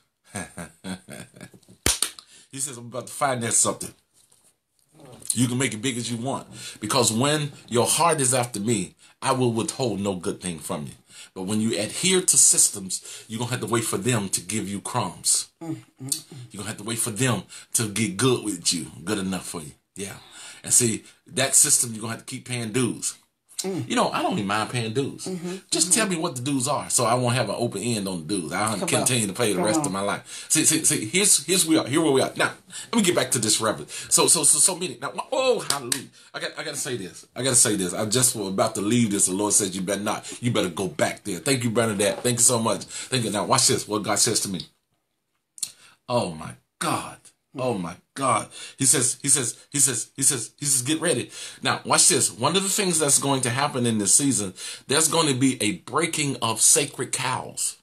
He says, I'm about to finance something. You can make it big as you want. Because when your heart is after me, I will withhold no good thing from you. But when you adhere to systems, you're going to have to wait for them to give you crumbs. You're going to have to wait for them to get good with you, good enough for you. Yeah. And see, that system, you're going to have to keep paying dues. You know, I don't even mind paying dues. Just tell me what the dues are, so I won't have an open end on the dues. I'll continue to pay the rest of my life. See, here's where we are. Now, let me get back to this reverence. So many. Now, oh, hallelujah. I got to say this. I just was about to leave this. The Lord says, you better not. You better go back there. Thank you, Bernadette. Thank you so much. Thank you. Now, watch this. What God says to me. Oh, my God. Oh my God. He says, get ready. Now, watch this. One of the things that's going to happen in this season, there's going to be a breaking of sacred cows.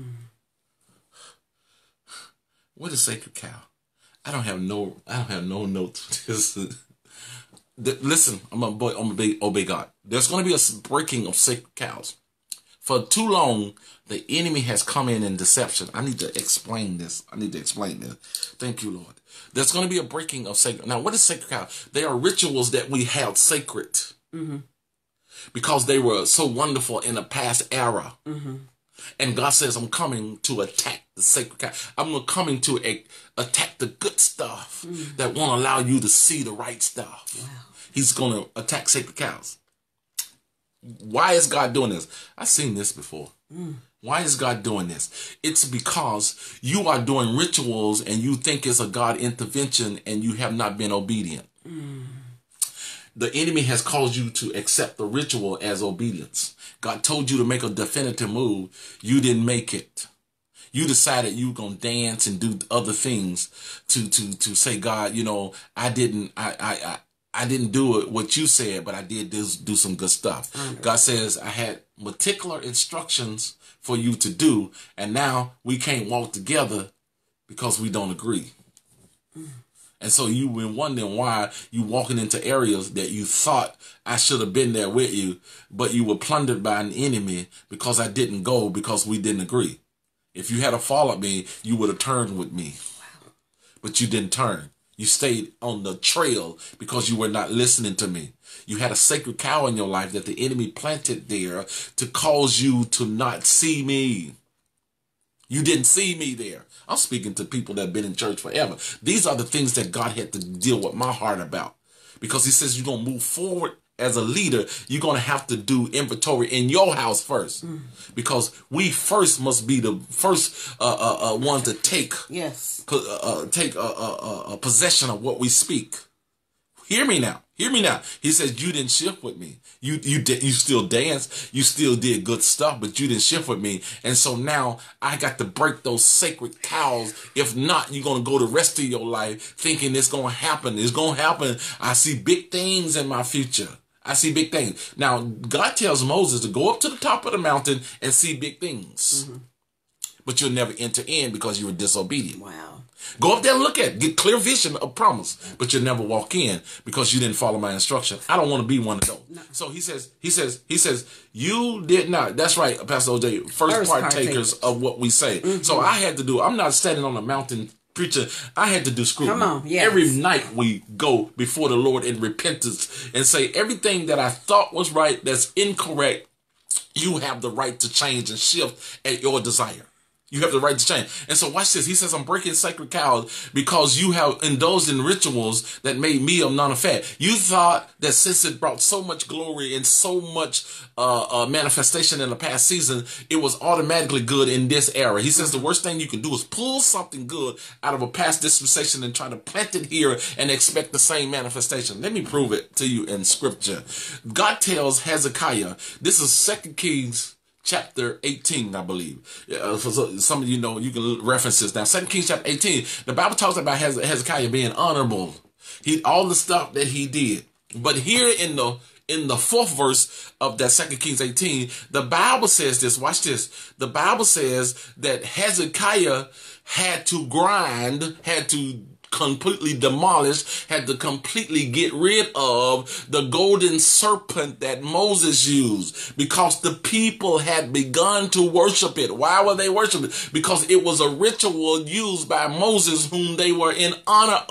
What is sacred cow? I don't have no notes. Listen, I'm gonna obey God. There's going to be a breaking of sacred cows. For too long, the enemy has come in deception. I need to explain this. Thank you, Lord. There's going to be a breaking of sacred. Now, what is sacred cow? They are rituals that we held sacred because they were so wonderful in a past era. And God says, I'm coming to attack the sacred cow. I'm coming to attack the good stuff that won't allow you to see the right stuff. Wow. He's going to attack sacred cows. Why is God doing this? I've seen this before. Why is God doing this? It's because you are doing rituals and you think it's a God intervention and you have not been obedient. The enemy has caused you to accept the ritual as obedience. God told you to make a definitive move. You didn't make it. You decided you were going to dance and do other things to say, God, you know, I didn't do it what you said, but I did do some good stuff. God says I had meticulous instructions for you to do, and now we can't walk together because we don't agree. And so you been wondering why you walking into areas that you thought I should have been there with you, but you were plundered by an enemy because I didn't go because we didn't agree. If you had followed me, you would have turned with me. But you didn't turn. You stayed on the trail because you were not listening to me. You had a sacred cow in your life that the enemy planted there to cause you to not see me. You didn't see me there. I'm speaking to people that have been in church forever. These are the things that God had to deal with my heart about. Because he says you're going to move forward as a leader. You're going to have to do inventory in your house first. Because we first must be the first one to take, possession of what we speak. Hear me now. Hear me now. He says you didn't shift with me. You still danced. You still did good stuff, but you didn't shift with me. And so now I got to break those sacred cows. If not, you're going to go the rest of your life thinking it's going to happen. It's going to happen. I see big things in my future. I see big things. Now, God tells Moses to go up to the top of the mountain and see big things. But you'll never enter in because you were disobedient. Wow. Go up there and look at it. Get clear vision of promise, but you'll never walk in because you didn't follow my instruction. I don't want to be one of those. No. So he says, you did not. That's right, Pastor OJ, first partakers of what we say. So I had to do, I'm not standing on a mountain preacher. I had to do scrutiny. Come on, yes. Every night we go before the Lord in repentance and say everything that I thought was right, that's incorrect, you have the right to change and shift at your desire. You have the right to change. And so watch this. He says, I'm breaking sacred cows because you have indulged in rituals that made me of none effect. You thought that since it brought so much glory and so much manifestation in the past season, it was automatically good in this era. He says the worst thing you can do is pull something good out of a past dispensation and try to plant it here and expect the same manifestation. Let me prove it to you in scripture. God tells Hezekiah, this is 2 Kings chapter 18, I believe. For some of you know, you can reference this now. 2 Kings chapter 18, the Bible talks about Hezekiah being honorable. All the stuff that he did. But here in the fourth verse of that 2 Kings 18, the Bible says this. Watch this. The Bible says that Hezekiah had to grind, had to completely demolish, had to completely get rid of the golden serpent that Moses used because the people had begun to worship it. Why were they worshiping it? Because it was a ritual used by Moses whom they were in honor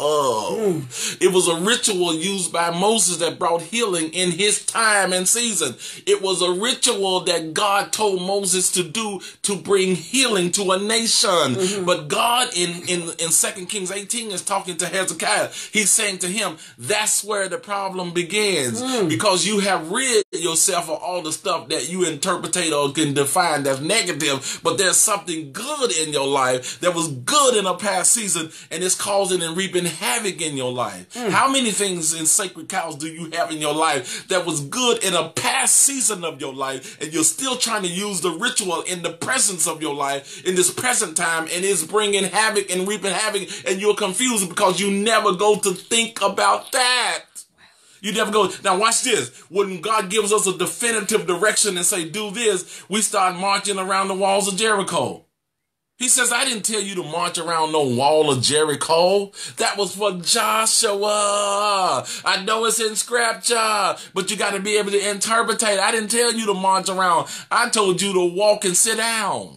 of. It was a ritual used by Moses that brought healing in his time and season. It was a ritual that God told Moses to do to bring healing to a nation. But God in 2 Kings 18 is talking to Hezekiah. He's saying to him, that's where the problem begins. Because you have rid yourself of all the stuff that you interpretate or can define as negative, but there's something good in your life that was good in a past season and it's causing and reaping havoc in your life. How many things in sacred cows do you have in your life that was good in a past season of your life and you're still trying to use the ritual in the presence of your life in this present time and it's bringing havoc and reaping havoc and you're confused because you never go to think about that. You never go. Now watch this. When God gives us a definitive direction and say, do this, we start marching around the walls of Jericho. He says, I didn't tell you to march around no wall of Jericho. That was for Joshua. I know it's in scripture, but you got to be able to interpret it. I didn't tell you to march around. I told you to walk and sit down.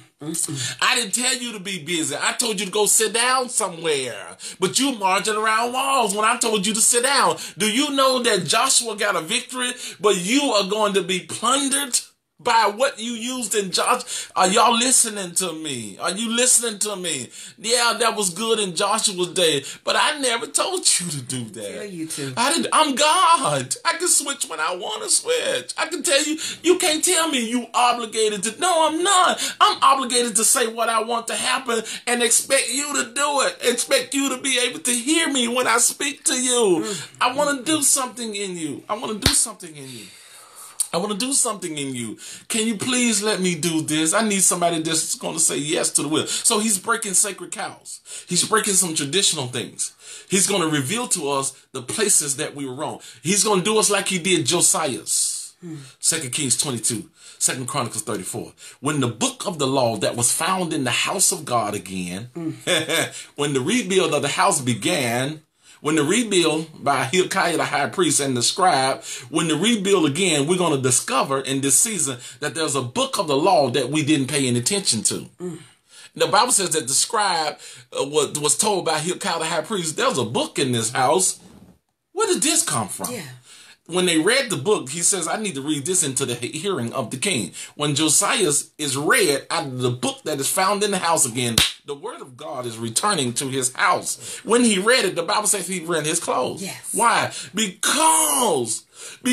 I didn't tell you to be busy. I told you to go sit down somewhere. But you marching around walls when I told you to sit down. Do you know that Joshua got a victory, but you are going to be plundered by what you used in Joshua? Are y'all listening to me? Are you listening to me? Yeah, that was good in Joshua's day, but I never told you to do that. Tell you to. I'm God. I can switch when I want to switch. I can tell you, you can't tell me you obligated to. No, I'm not. I'm obligated to say what I want to happen and expect you to do it. Expect you to be able to hear me when I speak to you. I want to do something in you. I want to do something in you. I want to do something in you. Can you please let me do this? I need somebody that's going to say yes to the will. So he's breaking sacred cows. He's breaking some traditional things. He's going to reveal to us the places that we were wrong. He's going to do us like he did Josiah's. 2 Kings 22. 2 Chronicles 34. When the book of the law that was found in the house of God again, when the rebuild of the house began, when the rebuild by Hilkiah the high priest and the scribe, when the rebuild again, we're going to discover in this season that there's a book of the law that we didn't pay any attention to. The Bible says that the scribe was told by Hilkiah the high priest, there's a book in this house. Where did this come from? Yeah. When they read the book, he says, I need to read this into the hearing of the king. When Josiah is read out of the book that is found in the house again, the word of God is returning to his house. When he read it, the Bible says he rent his clothes. Yes. Why? Because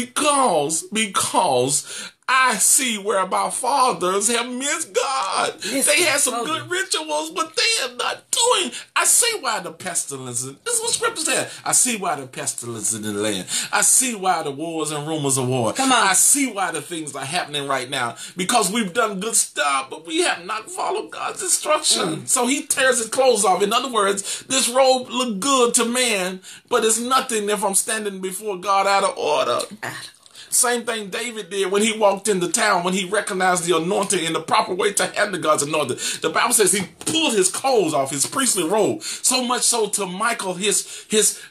I see where my fathers have missed God. They had some good rituals, but they are not doing. I see why the pestilence. This is what scripture said. I see why the pestilence in the land. I see why the wars and rumors of war. Come on. I see why the things are happening right now. Because we've done good stuff, but we have not followed God's instruction. So he tears his clothes off. In other words, this robe look good to man, but it's nothing if I'm standing before God out of order. Same thing David did when he walked into town, when he recognized the anointing and the proper way to handle God's anointing. The Bible says he pulled his clothes off, his priestly robe, so much so to Michal, his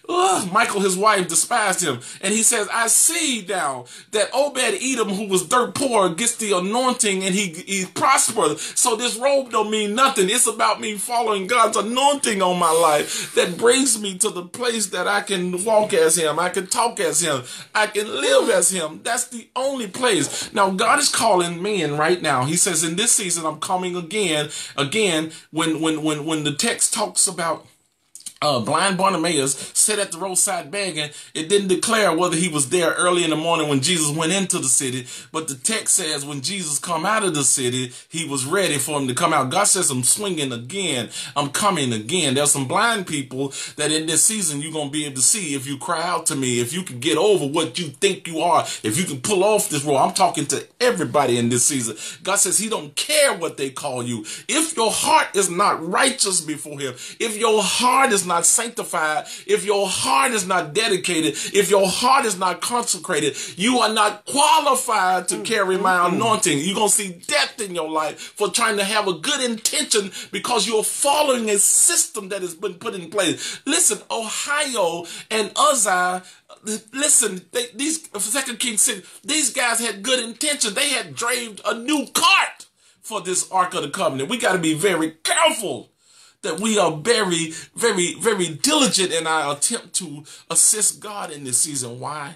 wife, despised him. And he says, I see now that Obed-Edom, who was dirt poor, gets the anointing and he prospered. So this robe don't mean nothing. It's about me following God's anointing on my life that brings me to the place that I can walk as him, I can talk as him, I can live as him. That's the only place. Now, God is calling men right now. He says, in this season, I'm coming again, when the text talks about blind Bartimaeus sat at the roadside begging. It didn't declare whether he was there early in the morning when Jesus went into the city, but the text says when Jesus come out of the city, he was ready for him to come out. God says, I'm swinging again. I'm coming again. There's some blind people that in this season you're going to be able to see if you cry out to me, if you can get over what you think you are, if you can pull off this role. I'm talking to everybody in this season. God says he don't care what they call you. If your heart is not righteous before him, if your heart is not sanctified, if your heart is not dedicated, if your heart is not consecrated, you are not qualified to carry my anointing. You're going to see death in your life for trying to have a good intention because you're following a system that has been put in place. Listen, Ohio and Uzziah, listen, these 2 Kings 6, these guys had good intention. They had draped a new cart for this Ark of the Covenant. We got to be very careful that we are very, very, very diligent in our attempt to assist God in this season. Why?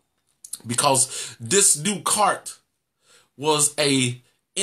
Because this new cart was a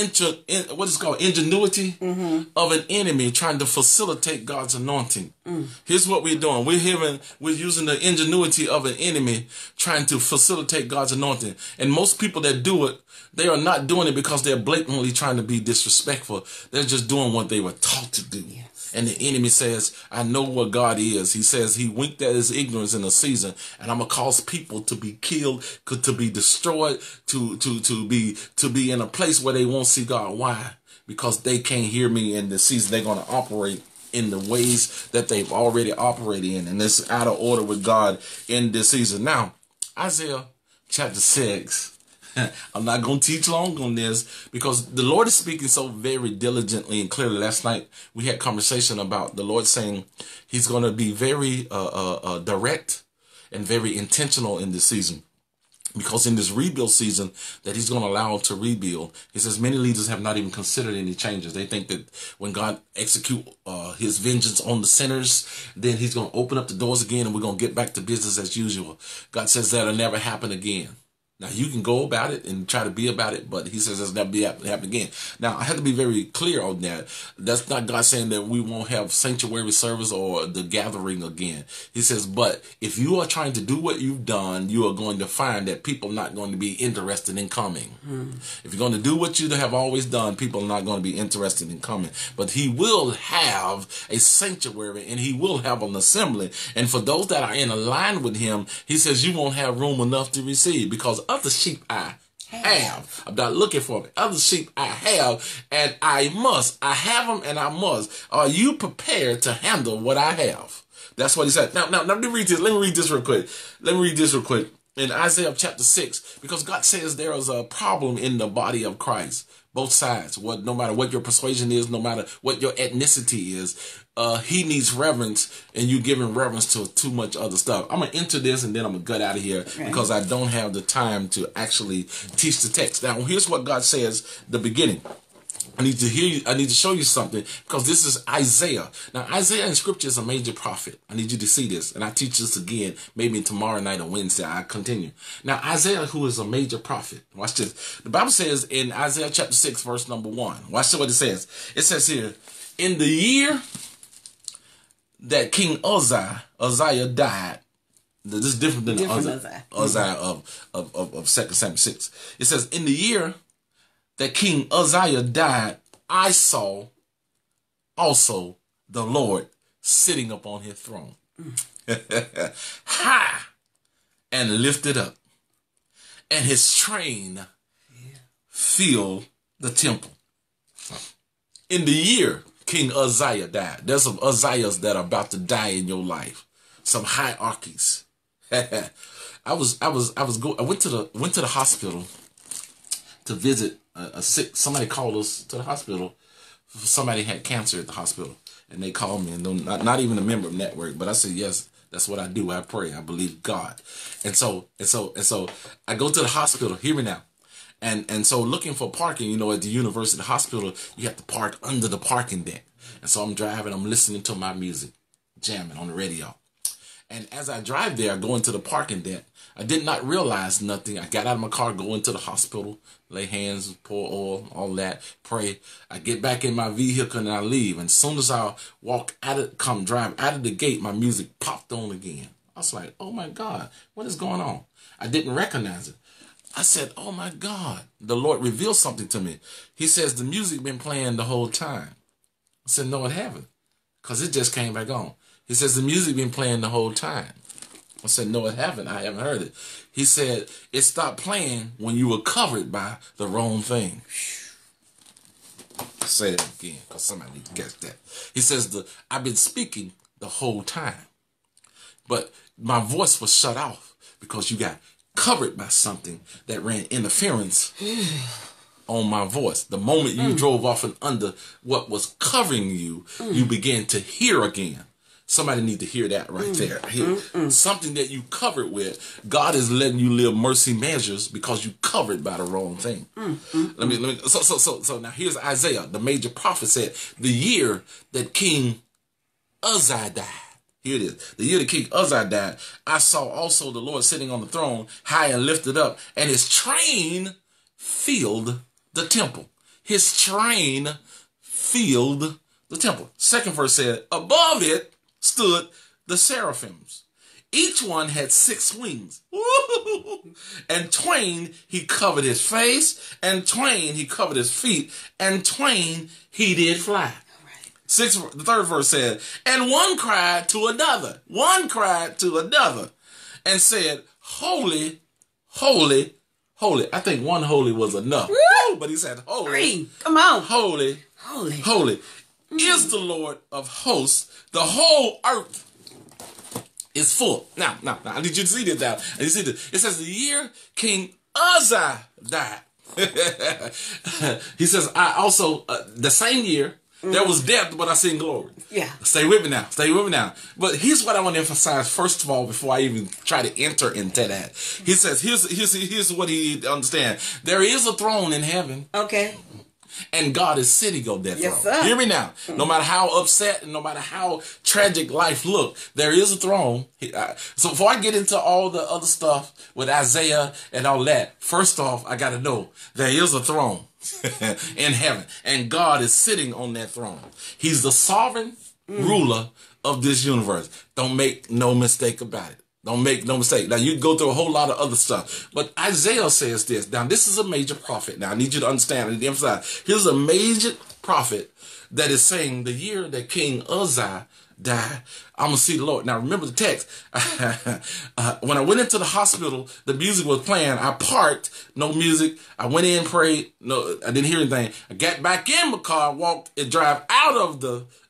ingenuity of an enemy trying to facilitate God's anointing. Here's what we're doing. We're using the ingenuity of an enemy trying to facilitate God's anointing. And most people that do it, they are not doing it because they're blatantly trying to be disrespectful. They're just doing what they were taught to do. Yes. And the enemy says, I know what God is. He says he winked at his ignorance in a season, and I'm going to cause people to be killed, to be destroyed, to be in a place where they won't see God. Why? Because they can't hear me in this season. They're going to operate in the ways that they've already operated in. And it's out of order with God in this season. Now, Isaiah chapter 6. I'm not going to teach long on this because the Lord is speaking so very diligently and clearly. Last night we had conversation about the Lord saying he's going to be very direct and very intentional in this season. Because in this rebuild season that he's going to allow to rebuild, he says many leaders have not even considered any changes. They think that when God execute his vengeance on the sinners, then he's going to open up the doors again and we're going to get back to business as usual. God says that'll never happen again. Now, you can go about it and try to be about it, but he says it's never happen again. Now, I have to be very clear on that. That's not God saying that we won't have sanctuary service or the gathering again. He says, but if you are trying to do what you've done, you are going to find that people are not going to be interested in coming. If you're going to do what you have always done, people are not going to be interested in coming. But he will have a sanctuary and he will have an assembly. And for those that are in line with him, he says you won't have room enough to receive because other sheep I have. I'm not looking for them. Other sheep I have, and I have them and I must. Are you prepared to handle what I have? That's what he said. Now let me read this. Let me read this real quick. in Isaiah chapter 6, because God says there is a problem in the body of Christ. Both sides, no matter what your persuasion is, no matter what your ethnicity is, he needs reverence, and you giving reverence to too much other stuff. I'm going to enter this, and then I'm going to gut out of here because I don't have the time to actually teach the text. Now, here's what God says, the beginning. I need to hear you. I need to show you something, because this is Isaiah. Now, Isaiah in scripture is a major prophet. I need you to see this. And I teach this again, maybe tomorrow night or Wednesday. I continue. Now, Isaiah, who is a major prophet. Watch this. The Bible says in Isaiah chapter 6, verse number 1. Watch what it says. It says here, in the year that King Uzziah died. This is different than Uzziah of 2 Samuel 6. It says, in the year that King Uzziah died, I saw also the Lord sitting upon his throne, high and lifted up, and his train filled the temple. In the year King Uzziah died, there's some Uzziahs that are about to die in your life, some hierarchies. I went to the hospital to visit a sick. Somebody called us to the hospital. Somebody had cancer at the hospital, and they called me, and not even a member of Network, but I said, yes, that's what I do. I pray. I believe God. And so I go to the hospital. Hear me now. And so looking for parking, at the university hospital, you have to park under the parking deck. And so I'm driving, I'm listening to my music, jamming on the radio. And as I drive there, I go into the parking deck. I did not realize nothing. I got out of my car, go into the hospital, lay hands, pour oil, all that, pray. I get back in my vehicle and I leave. And as soon as I drive out of the gate, my music popped on again. I was like, oh my God, what is going on? I didn't recognize it. I said, oh my God, the Lord revealed something to me. He says, the music been playing the whole time. I said, no, it haven't, because it just came back on. He says, the music been playing the whole time. I said, no, it haven't. I haven't heard it. He said, it stopped playing when you were covered by the wrong thing. I'll say it again, because somebody needs to catch that. He says, I've been speaking the whole time, but my voice was shut off because you got covered by something that ran interference on my voice. The moment you drove off and under what was covering you, you began to hear again. Somebody need to hear that right there. Something that you covered with, God is letting you live mercy measures because you covered by the wrong thing. So now here's Isaiah, the major prophet, said, the year that King Uzziah died. Here it is. The year that King Uzziah died, I saw also the Lord sitting on the throne, high and lifted up, and his train filled the temple. His train filled the temple. Second verse said, above it stood the seraphims. Each one had 6 wings. And twain he covered his face, and twain he covered his feet, and twain he did fly. The third verse said, and one cried to another, and said, holy, holy, holy. I think one holy was enough. Woo! But he said, holy. 3. Come on. Holy, holy is the Lord of hosts. The whole earth is full. Now, I need you to see this now. And you see this. It says the year King Uzziah died. He says, I also, the same year, there was death, but I seen glory. Yeah. Stay with me now. But here's what I want to emphasize, first of all, before I even try to enter into that. He says, here's what he needs to understand. There is a throne in heaven. Okay. And God is sitting on that throne. Sir. Hear me now. No matter how upset and no matter how tragic life look, there is a throne. So before I get into all the other stuff with Isaiah and all that, first off, I got to know there is a throne in heaven, and God is sitting on that throne. He's the sovereign ruler of this universe. Don't make no mistake about it. Don't make no mistake. Now, you go through a whole lot of other stuff. But Isaiah says this. Now, this is a major prophet. Now, I need you to understand and emphasize. Here's a major prophet that is saying the year that King Uzziah died, I'm going to see the Lord. Now, remember the text. When I went into the hospital, the music was playing. I parked, no music. I went in, prayed. No, I didn't hear anything. I got back in my car, walked and drive out of the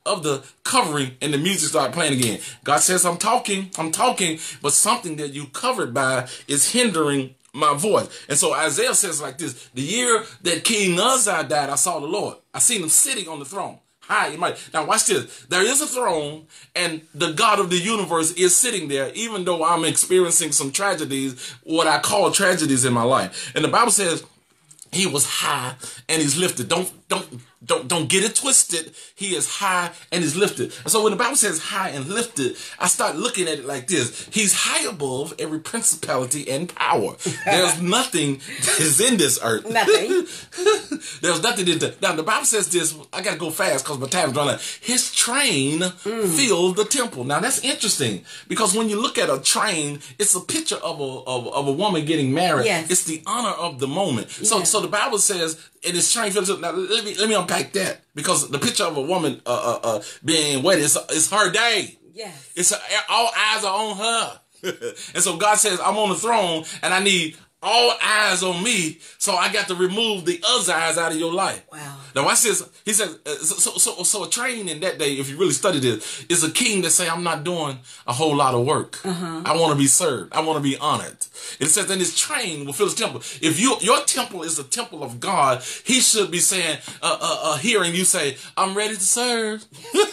of the covering and the music started playing again. God says, I'm talking, but something that you covered by is hindering my voice. And so Isaiah says like this, the year that King Uzziah died, I saw the Lord. I seen him sitting on the throne. High and mighty. Now watch this. There is a throne and the God of the universe is sitting there, even though I'm experiencing some tragedies, what I call tragedies in my life. And the Bible says he was high and he's lifted. Don't get it twisted. He is high and he's lifted. And so when the Bible says high and lifted, I start looking at it like this. He's high above every principality and power. There's nothing that is in this earth. Nothing. There's nothing in there. Now the Bible says this. I got to go fast because my time's running out. His train filled the temple. Now that's interesting because when you look at a train, it's a picture of a woman getting married. Yes. It's the honor of the moment. So the Bible says, and his train filled the temple. Now let me unpack that because the picture of a woman being wedded is her day. Yes. It's all eyes are on her. And so God says, I'm on the throne and I need all eyes on me, so I got to remove the other eyes out of your life. Wow. Now watch this. He says, so a train in that day, if you really study this, is a king that say, I'm not doing a whole lot of work. I want to be served. I want to be honored. It says, then his train will fill his temple. If your temple is the temple of God, he should be saying, hearing you say, I'm ready to serve.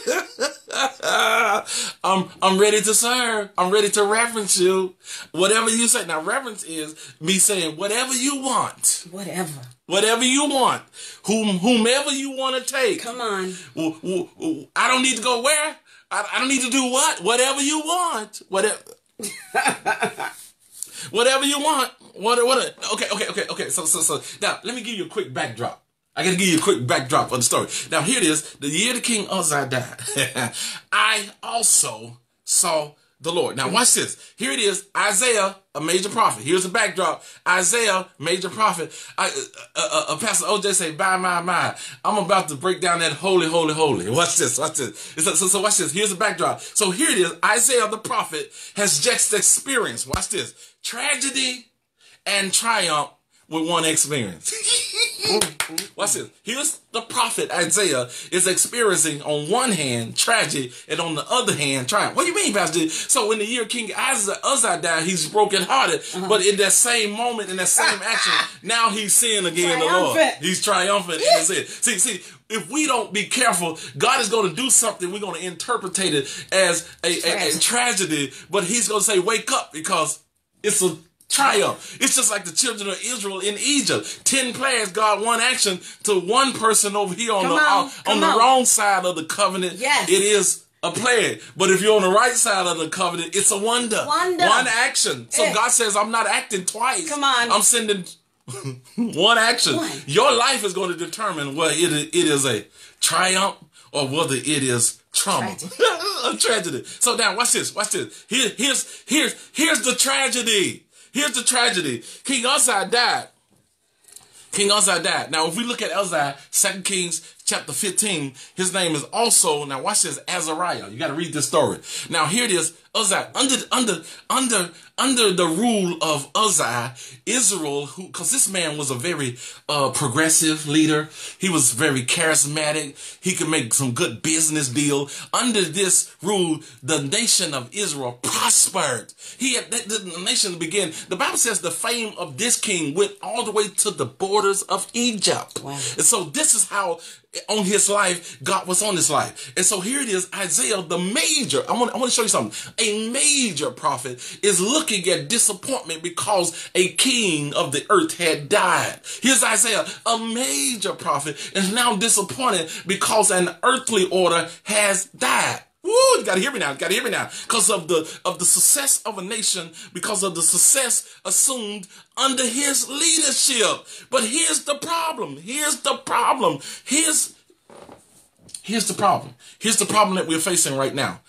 I'm ready to serve. I'm ready to reverence you. Whatever you say. Now, reverence is me saying whatever you want. Whatever you want. Whomever you want to take. Come on. I don't need to go where? I don't need to do what? Whatever you want. Whatever. Whatever you want. Okay. So now let me give you a quick backdrop. I got to give you a quick backdrop of the story. Now here it is. The year the King Uzziah died, I also saw the Lord. Now watch this. Here it is. Isaiah, a major prophet. Here's the backdrop. Isaiah, major prophet. Pastor OJ say, my. I'm about to break down that holy. Watch this. So watch this. Here's the backdrop. So here it is. Isaiah the prophet has just experienced, watch this, tragedy and triumph with one experience. Watch this. Here's the prophet Isaiah is experiencing on one hand tragedy and on the other hand triumph. What do you mean, Pastor? So in the year King Uzziah died, he's brokenhearted. But in that same moment, in that same action, now he's seeing again the Lord. He's triumphant in his head. See, if we don't be careful, God is going to do something. We're going to interpret it as a tragedy. But he's going to say, wake up, because it's a triumph. It's just like the children of Israel in Egypt. 10 plagues, God, one action to one person over here on the wrong side of the covenant. Yes. It is a plague. But if you're on the right side of the covenant, it's a wonder. One action. So God says, I'm not acting twice. Come on. I'm sending one action. Your life is going to determine whether it is a triumph or whether it is trauma. A tragedy. So now watch this. Here's the tragedy. Here's the tragedy. King Uzziah died. Now, if we look at Uzziah, 2 Kings chapter 15, his name is also, now watch this, Azariah. You got to read this story. Now, here it is. Uzziah, under the rule of Uzziah, Israel, because this man was a very progressive leader. He was very charismatic. He could make some good business deal. Under this rule, the nation of Israel prospered. The nation began. The Bible says the fame of this king went all the way to the borders of Egypt. Wow. And so this is how on his life, God was on his life. And so here it is, Isaiah, the major, I want to show you something. A major prophet is looking at disappointment because a king of the earth had died. Here's Isaiah, a major prophet, is now disappointed because an earthly order has died. Woo, you gotta hear me now. Because of the success of a nation, because of the success assumed under his leadership. But here's the problem. Here's the problem that we're facing right now.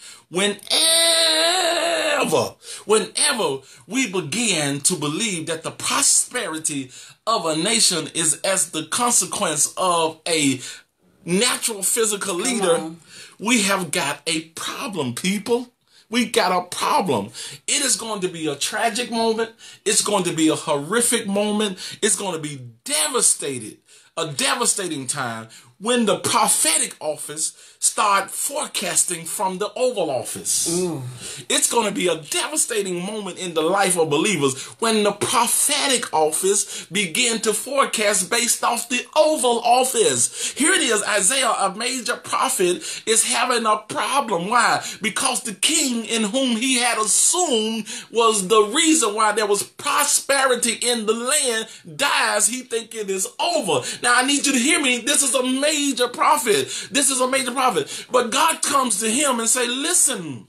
Whenever we begin to believe that the prosperity of a nation is as the consequence of a natural physical leader, we have got a problem, people. We got a problem. It is going to be a tragic moment. It's going to be a horrific moment. It's going to be a devastating time when the prophetic office start forecasting from the Oval Office. It's going to be a devastating moment in the life of believers when the prophetic office begin to forecast based off the Oval Office. Here it is, Isaiah, a major prophet, is having a problem. Why? Because the king in whom he had assumed was the reason why there was prosperity in the land dies. He think it is over. Now I need you to hear me. This is a major prophet. This is a major prophet. But God comes to him and say, listen.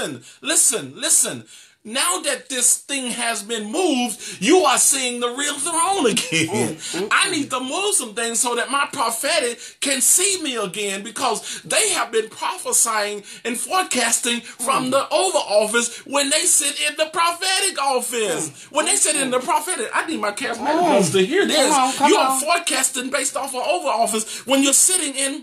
Now that this thing has been moved, you are seeing the real throne again. I need to move some things so that my prophetic can see me again, because they have been prophesying and forecasting from the Oval Office when they sit in the prophetic office. When they sit in the prophetic, I need my charismatic to hear this. You are forecasting based off of Oval Office when you're sitting in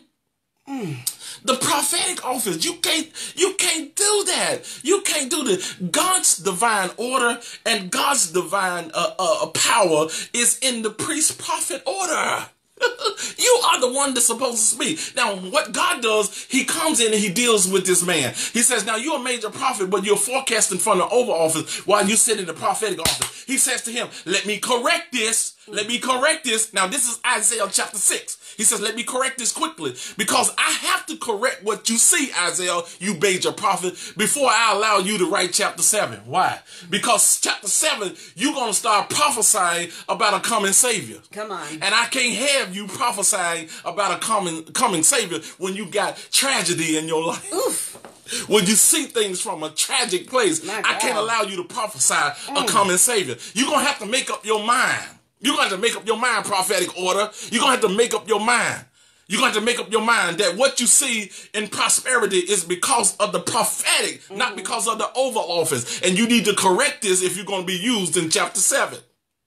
the prophetic office. You can't do that. You can't do this. God's divine order and God's divine power is in the priest prophet order. You are the one that's supposed to speak. Now, what God does, he comes in and he deals with this man. He says, now you're a major prophet, but you're forecasting from the Oval Office while you sit in the prophetic office. He says to him, let me correct this. Let me correct this. Now, this is Isaiah chapter 6. He says, let me correct this quickly, because I have to correct what you see, Isaiah, you major prophet, before I allow you to write chapter 7. Why? Because chapter 7, you're going to start prophesying about a coming Savior. Come on. And I can't have you prophesying about a coming Savior when you got tragedy in your life. Oof. When you see things from a tragic place, I can't allow you to prophesy a coming Savior. You're going to have to make up your mind. You're going to have to make up your mind, prophetic order. You're going to have to make up your mind. You're going to have to make up your mind that what you see in prosperity is because of the prophetic, not because of the Oval Office. And you need to correct this if you're going to be used in chapter 7.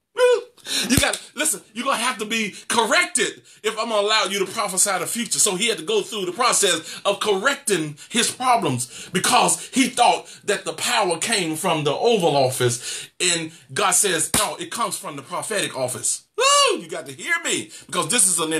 You got, listen, you're going to have to be corrected if I'm going to allow you to prophesy the future. So he had to go through the process of correcting his problems because he thought that the power came from the Oval Office. And God says, no, it comes from the prophetic office. Woo! You got to hear me, because this is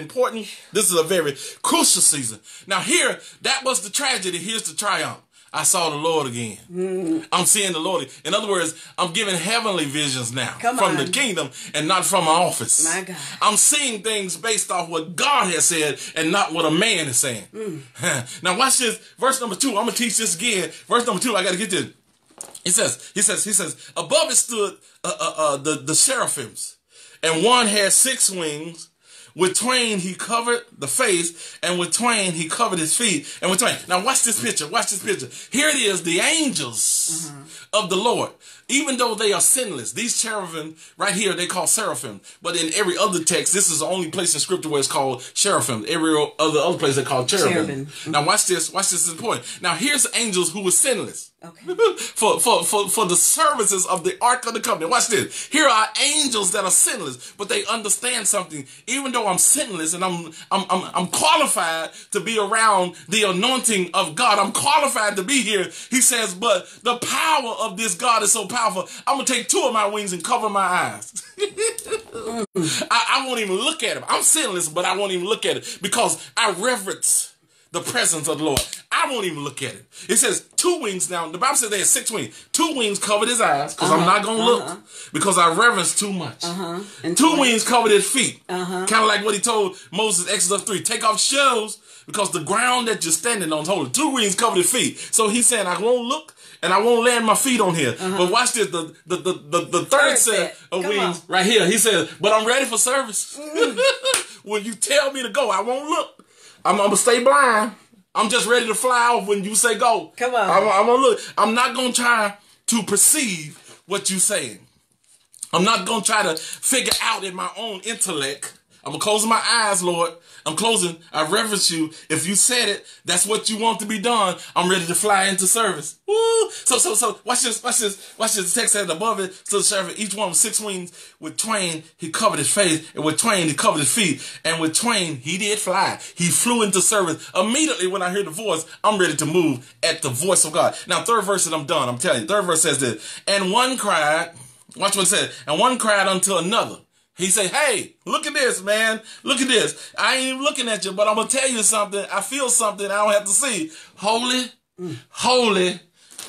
a very crucial season. Now here, that was the tragedy. Here's the triumph. I saw the Lord again. I'm seeing the Lord. In other words, I'm giving heavenly visions now from the kingdom and not from my office. My God. I'm seeing things based off what God has said and not what a man is saying. Now watch this. Verse number 2. I'm going to teach this again. Verse number 2. I got to get this. He says, above it stood the seraphims, and one had 6 wings. With twain he covered the face, and with twain he covered his feet, and with twain. Now watch this picture. Watch this picture. Here it is, the angels of the Lord. Even though they are sinless, these cherubim right here, they call seraphim. But in every other text, this is the only place in scripture where it's called cherubim. Every other place they call cherubim. Now watch this. Watch this is important. Now here's angels who were sinless. Okay. for the services of the Ark of the Covenant. Watch this. Here are angels that are sinless, but they understand something. Even though I'm sinless and I'm qualified to be around the anointing of God, I'm qualified to be here. He says, but the power of this God is so powerful, I'm going to take 2 of my wings and cover my eyes. I won't even look at him. I'm sinless, but I won't even look at it because I reverence the presence of the Lord. I won't even look at it. It says 2 wings now. The Bible says they had 6 wings. 2 wings covered his eyes because I'm not going to look because I reverence too much. And 2 wings covered his feet. Kind of like what he told Moses, Exodus 3. Take off shoes because the ground that you're standing on is holy. 2 wings covered his feet. So he's saying, I won't look and I won't land my feet on here. But watch this. The third set of wings right here. He says, but I'm ready for service. When you tell me to go, I won't look. I'm going to stay blind. I'm just ready to fly off when you say go. Come on. I'm going to look. I'm not going to try to perceive what you're saying. I'm not going to try to figure out in my own intellect. I'm going to close my eyes, Lord. I'm closing. I reverence you. If you said it, that's what you want to be done. I'm ready to fly into service. Woo! So watch this. The text says above it, so the servant, each one with 6 wings. With twain, he covered his face, and with twain, he covered his feet. And with twain, he did fly. He flew into service. Immediately when I hear the voice, I'm ready to move at the voice of God. Now, 3rd verse, and I'm done. I'm telling you. 3rd verse says this. And one cried, watch what it says. And one cried unto another. He say, hey, look at this, man. Look at this. I ain't even looking at you, but I'm going to tell you something. I feel something I don't have to see. Holy, holy,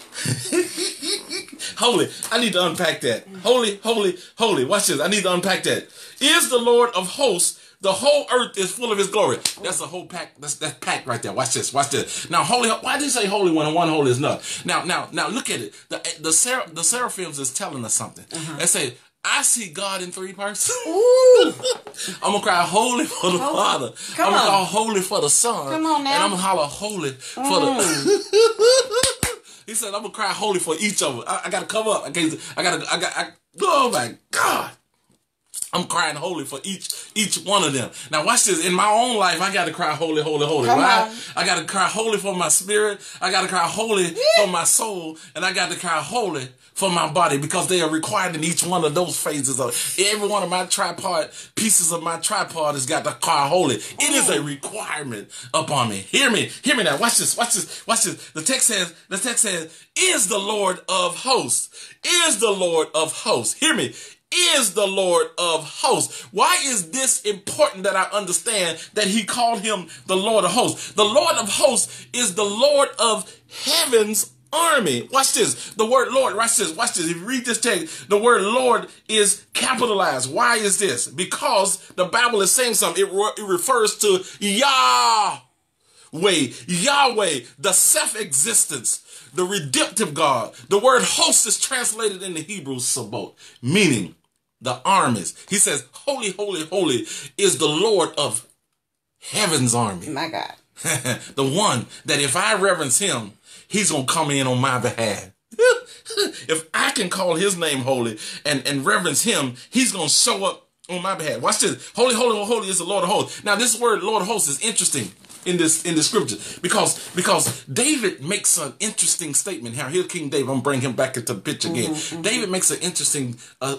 holy. I need to unpack that. Holy, holy, holy. Watch this. I need to unpack that. Is the Lord of hosts. The whole earth is full of his glory. That's a whole pack. That's packed right there. Watch this. Watch this. Now, holy. Why did he say holy when one holy is enough? Now, look at it. The seraphims is telling us something. They say, I see God in three persons. Ooh. I'm gonna cry holy for the Father. I'm gonna call holy for the Son. Come on now. And I'm gonna holler holy for the. He said, I'm gonna cry holy for each of them. I gotta come up. Oh my God. I'm crying holy for each one of them. Now watch this. In my own life, I got to cry holy, holy, holy. Right? I got to cry holy for my spirit. I got to cry holy for my soul. And I got to cry holy for my body, because they are required in each one of those phases of every one of my pieces of my tripod has got to cry holy. It is a requirement upon me. Hear me now. Watch this. The text says, is the Lord of hosts. Is the Lord of hosts. Hear me. Is the Lord of hosts. Why is this important that I understand that he called him the Lord of hosts? The Lord of hosts is the Lord of heaven's army. Watch this. The word Lord, watch this. If you read this text, the word Lord is capitalized. Why is this? Because the Bible is saying something. It refers to Yahweh, the self-existence, the redemptive God. The word host is translated in the Hebrew Sabaoth, meaning the armies. He says, holy, holy, holy is the Lord of heaven's army. My God. The one that if I reverence him, he's going to come in on my behalf. If I can call his name holy and reverence him, he's going to show up on my behalf. Watch this. Holy, holy, holy is the Lord of hosts. Now, this word Lord of hosts is interesting in this scripture because David makes an interesting statement. Here's King David. I'm going to bring him back into the picture again. David makes an interesting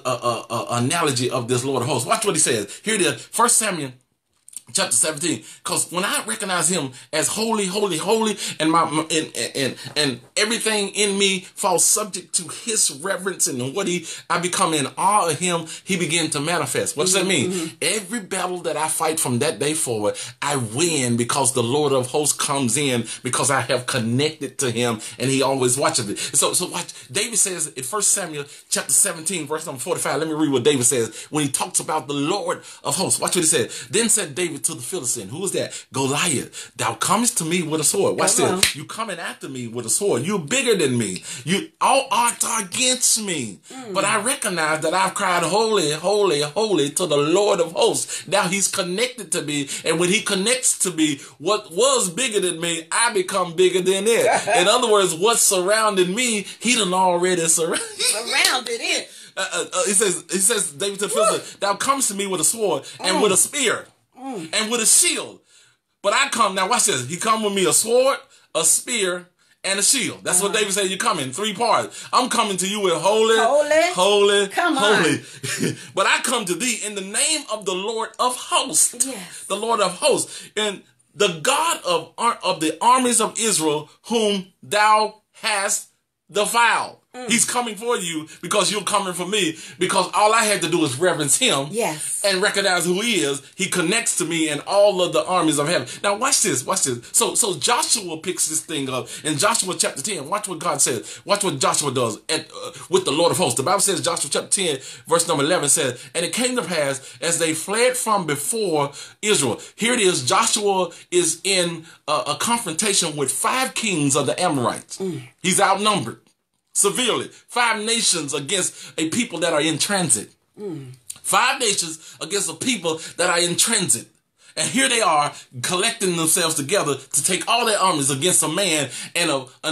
analogy of this Lord of hosts. Watch what he says. Here it is. 1 Samuel chapter 17, because when I recognize him as holy, holy, holy, and and everything in me falls subject to his reverence and I become in awe of him, he began to manifest. What does that mean? Every battle that I fight from that day forward, I win because the Lord of hosts comes in, because I have connected to him and he always watches it. So watch, David says in 1 Samuel chapter 17, verse number 45, let me read what David says when he talks about the Lord of hosts. Watch what he said. Then said David to the Philistine, who is that? Goliath, thou comest to me with a sword. Watch this. You coming after me with a sword. You're bigger than me. You all art against me. But I recognize that I've cried holy, holy, holy to the Lord of hosts. Now he's connected to me. And when he connects to me, what was bigger than me, I become bigger than it. In other words, what's surrounding me, he done already surrounded it. He says, David to the Philistine, thou comes to me with a sword and with a spear. And with a shield. But I come, now watch this. He come with me a sword, a spear, and a shield. That's what David said. You come in 3 parts. I'm coming to you with holy, holy, holy. But I come to thee in the name of the Lord of hosts. Yes. The Lord of hosts. And the God of the armies of Israel, whom thou hast defiled. He's coming for you because you're coming for me, because all I had to do is reverence him and recognize who he is. He connects to me and all of the armies of heaven. Now watch this. So Joshua picks this thing up in Joshua chapter 10. Watch what God says. Watch what Joshua does with the Lord of hosts. The Bible says, Joshua chapter 10, verse number 11 says, and it came to pass as they fled from before Israel. Here it is. Joshua is in a confrontation with 5 kings of the Amorites. He's outnumbered severely. 5 nations against a people that are in transit. 5 nations against a people that are in transit. And here they are collecting themselves together to take all their armies against a man and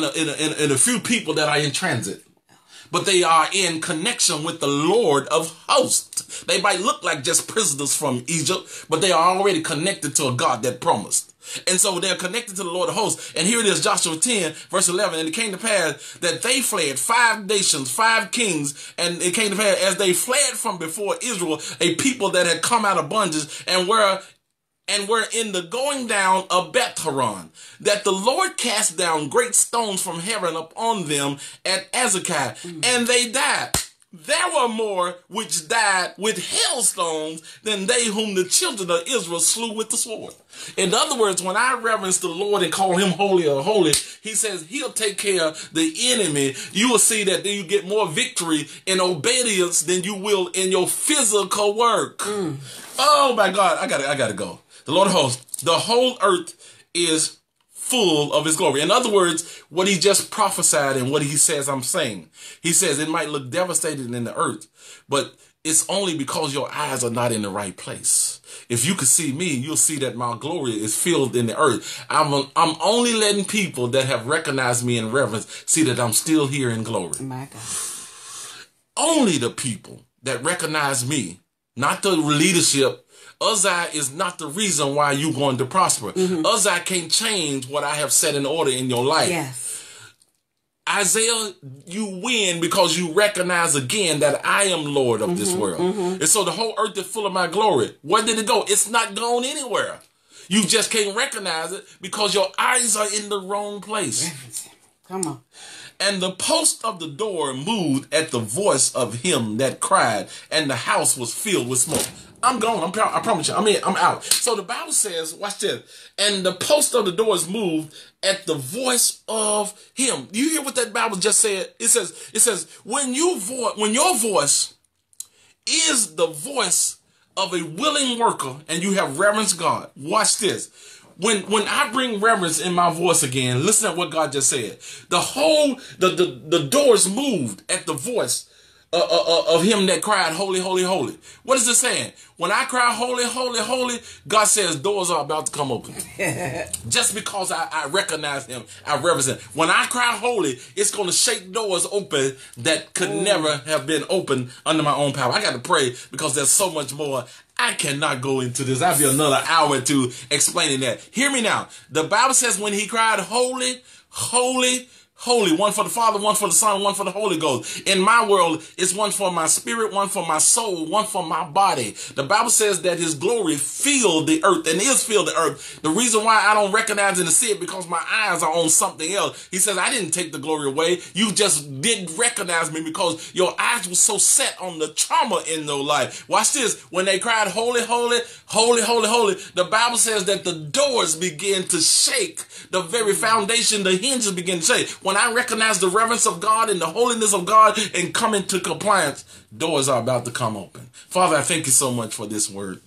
a few people that are in transit. But they are in connection with the Lord of hosts. They might look like just prisoners from Egypt, but they are already connected to a God that promised. And so they're connected to the Lord of hosts. And here it is, Joshua 10, verse 11. And it came to pass that they fled 5 nations, 5 kings. And it came to pass as they fled from before Israel, a people that had come out of bondage and were in the going down of Beth-horon, that the Lord cast down great stones from heaven upon them at Azekah, and they died. there were more which died with hailstones than they whom the children of Israel slew with the sword. In other words, when I reverence the Lord and call him holy or holy, he says he'll take care of the enemy. You will see that you get more victory in obedience than you will in your physical work. Oh my God, I gotta go. The Lord of hosts, the whole earth is full of his glory. In other words, what he just prophesied and what he says I'm saying. He says it might look devastating in the earth, but it's only because your eyes are not in the right place. If you could see me, you'll see that my glory is filled in the earth. I'm only letting people that have recognized me in reverence see that I'm still here in glory. My God. Only the people that recognize me, not the leadership. Uzziah is not the reason why you're going to prosper. Uzziah can't change what I have set in order in your life. Yes. Isaiah, you win because you recognize again that I am Lord of this world. And so the whole earth is full of my glory. Where did it go? It's not gone anywhere. You just can't recognize it because your eyes are in the wrong place. Come on. And the post of the door moved at the voice of him that cried, and the house was filled with smoke. I'm gone. I promise you. I'm out. So the Bible says, watch this. And the post of the doors moved at the voice of him. You hear what that Bible just said? It says, when your voice is the voice of a willing worker and you have reverence God. Watch this. When I bring reverence in my voice again, listen to what God just said. The doors moved at the voice of him that cried, holy, holy, holy. What is it saying? When I cry, holy, holy, holy, God says doors are about to come open. Just because I recognize him, I reverence him. When I cry holy, it's going to shake doors open that could never have been opened under my own power. I got to pray because there's so much more. I cannot go into this. I'll be another hour or two explaining that. Hear me now. The Bible says when he cried, holy, holy, holy, one for the Father, one for the Son, one for the Holy Ghost. In my world, it's one for my spirit, one for my soul, one for my body. The Bible says that his glory filled the earth and is filled the earth. The reason why I don't recognize and see it because my eyes are on something else. He says, I didn't take the glory away. You just didn't recognize me because your eyes were so set on the trauma in your life. Watch this. When they cried, holy, holy, holy, holy, holy, the Bible says that the doors begin to shake. The very foundation, the hinges begin to shake. When I recognize the reverence of God and the holiness of God and come into compliance, doors are about to come open. Father, I thank you so much for this word.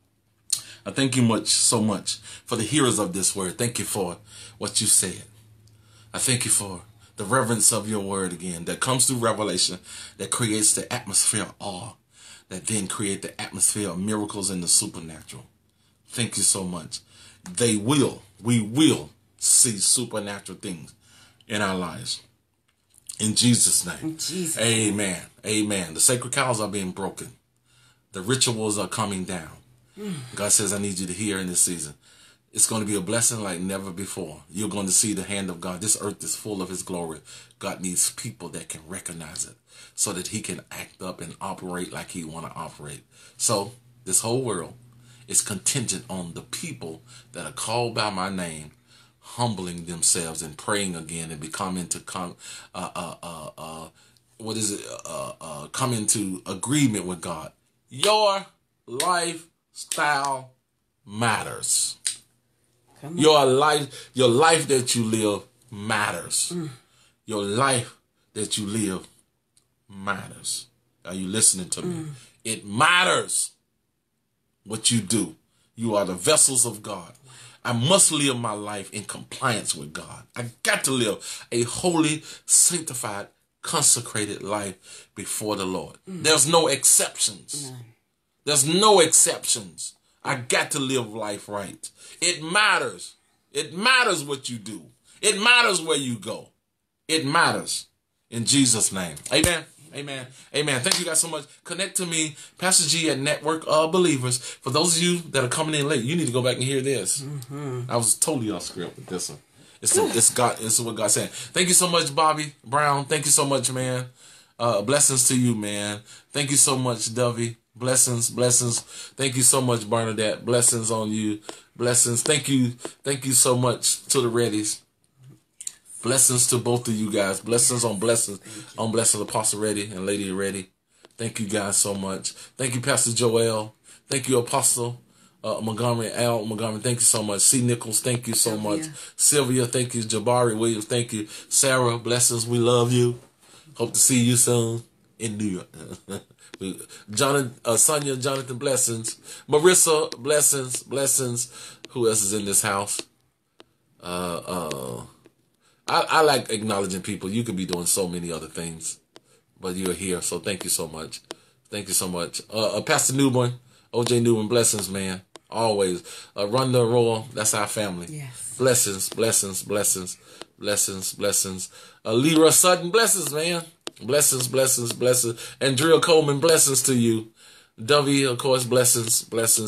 I thank you so much for the hearers of this word. Thank you for what you said. I thank you for the reverence of your word again that comes through revelation, that creates the atmosphere of awe, that then create the atmosphere of miracles and the supernatural. Thank you so much. We will see supernatural things in our lives. In Jesus' name. In Jesus' Amen. Amen. The sacred cows are being broken. The rituals are coming down. God says, I need you to hear in this season. It's going to be a blessing like never before. You're going to see the hand of God. This earth is full of his glory. God needs people that can recognize it so that he can act up and operate like he want to operate. So this whole world is contingent on the people that are called by my name, humbling themselves and praying again and becoming to come into agreement with God. Your lifestyle matters. Your life that you live matters. Your life that you live matters. Are you listening to me? It matters what you do. You are the vessels of God. I must live my life in compliance with God. I got to live a holy, sanctified, consecrated life before the Lord. There's no exceptions. There's no exceptions. I got to live life right. It matters. It matters what you do. It matters where you go. It matters. In Jesus' name. Amen. Amen. Amen. Thank you guys so much. Connect to me, Pastor G at Network of Believers. For those of you that are coming in late, you need to go back and hear this. I was totally off script with this one. It's what God's saying. Thank you so much, Bobby Brown. Thank you so much, man. Blessings to you, man. Thank you so much, Dovey. Blessings, blessings. Thank you so much, Bernadette. Blessings on you. Blessings. Thank you so much to the Reddies. Blessings to both of you guys. Blessings on blessings on blessings, Apostle Reddy and Lady Reddy. Thank you guys so much. Thank you, Pastor Joel. Thank you, Apostle Montgomery, Al Montgomery. Thank you so much. C. Nichols, thank you so much. Sylvia, thank you. Jabari Williams, thank you. Sarah, blessings. We love you. Hope to see you soon in New York. Sonia, Jonathan, blessings. Marissa, blessings. Who else is in this house? I like acknowledging people. You could be doing so many other things, but you're here, so thank you so much. Thank you so much. Pastor Newborn, OJ Newborn, blessings, man. Always. Rhonda Royal, that's our family. Yes. Blessings. Leroy Sutton, blessings, man. Blessings. And Drill Coleman, blessings to you. Dovey, of course, blessings.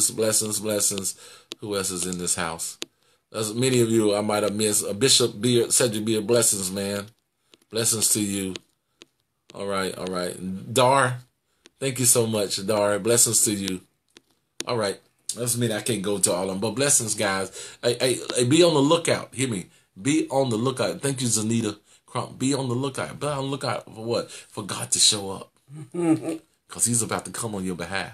Who else is in this house? As many of you I might have missed. Bishop Beard, Cedric Beard, blessings, man. Blessings to you. All right. Dar, thank you so much, Dar. Blessings to you. All right. That's me. I can't go to all of them, but blessings, guys. Hey, be on the lookout. Hear me. Be on the lookout. Thank you, Zanita Crump. Be on the lookout. Be on the lookout for what? For God to show up. Because he's about to come on your behalf.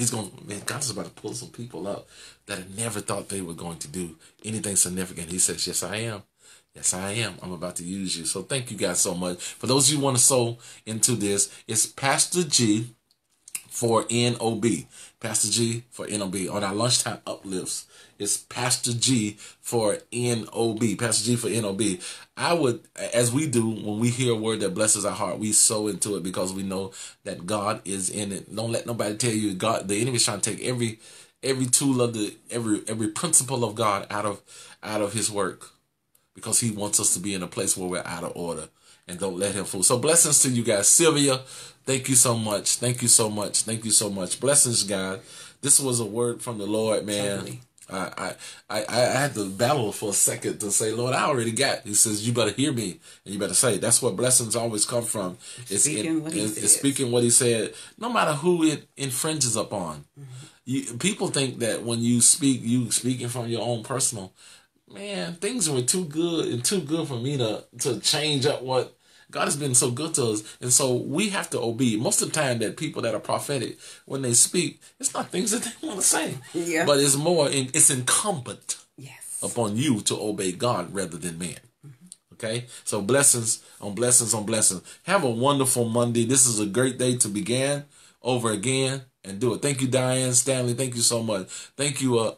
God is about to pull some people up that I never thought they were going to do anything significant. He says, yes, I am. Yes, I am. I'm about to use you. So thank you guys so much. For those of you who want to sow into this, it's Pastor G for NOB. Pastor G for NOB. On our lunchtime uplifts, it's Pastor G for NOB. Pastor G for NOB. I would, as we do when we hear a word that blesses our heart, we sow into it because we know that God is in it. Don't let nobody tell you God. The enemy is trying to take every tool of every principle of God out of His work, because He wants us to be in a place where we're out of order, and don't let Him fool. So blessings to you guys. Sylvia, thank you so much. Thank you so much. Blessings, God. This was a word from the Lord, man. Totally. I had to battle for a second to say, Lord, I already got. He says, you better hear me, and you better say it. That's where blessings always come from. It's speaking what He said, no matter who it infringes upon. People think that when you speak, you speaking from your own personal. Man, things were too good for me to change up what God has been so good to us. And so we have to obey. Most of the time that people that are prophetic, when they speak, it's not things that they want to say. Yeah. But it's incumbent upon you to obey God rather than man. Okay? So blessings on blessings on blessings. Have a wonderful Monday. This is a great day to begin over again and do it. Thank you, Diane Stanley. Thank you so much. Thank you.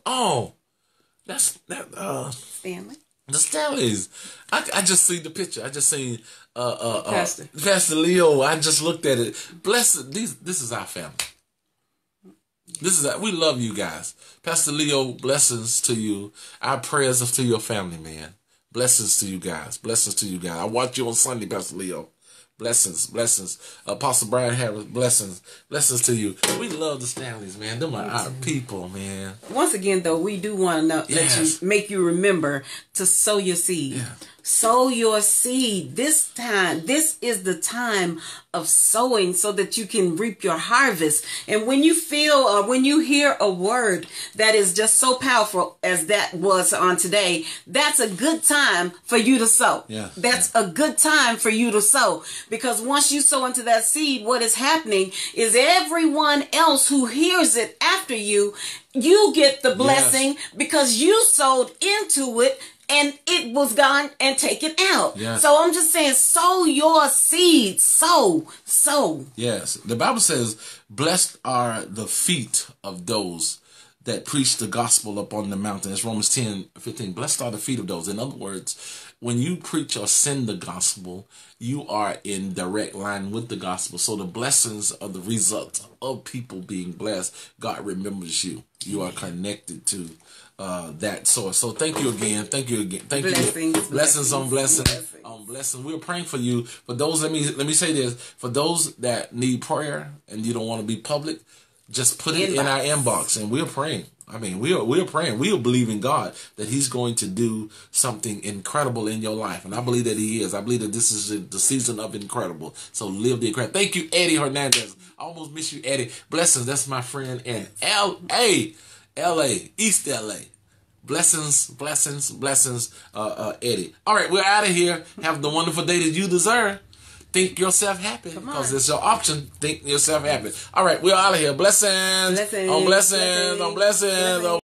Stanley. The Stanleys. I just seen the picture. I just seen Pastor Leo. I just looked at it. Blessed. This is our family. We love you guys. Pastor Leo, blessings to you. Our prayers are to your family, man. Blessings to you guys. I watch you on Sunday, Pastor Leo. Blessings. Apostle Brian Harris, blessings to you. We love the Stanleys, man. Them are our people, man. Once again, though, we do want to make you remember to sow your seed. Yeah. Sow your seed. This is the time of sowing so that you can reap your harvest. And when you when you hear a word that is just so powerful as that was on today, that's a good time for you to sow. Yeah. That's a good time for you to sow, because once you sow into that seed, what is happening is everyone else who hears it after you get the blessing because you sowed into it. And it was gone and taken out. Yes. So I'm just saying, sow your seeds. Sow. Yes. The Bible says, blessed are the feet of those that preach the gospel upon the mountain. It's Romans 10:15. Blessed are the feet of those. In other words, when you preach or send the gospel, you are in direct line with the gospel. So the blessings are the result of people being blessed. God remembers you. You are connected to that source. So thank you again. Blessings on blessings. We're praying for you. For those, let me say this. For those that need prayer and you don't want to be public, just put it in our inbox and we're praying. I mean, we're praying. We are believing God that He's going to do something incredible in your life. And I believe that He is. I believe that this is the season of incredible. So live the incredible. Thank you, Eddie Hernandez. I almost miss you, Eddie. Blessings. That's my friend in L.A., East L.A. Blessings, blessings, blessings, Eddie. All right, we're out of here. Have the wonderful day that you deserve. Think yourself happy, because it's your option. Think yourself happy. All right, we're out of here. Blessings, Blessings. on blessings, on blessings, on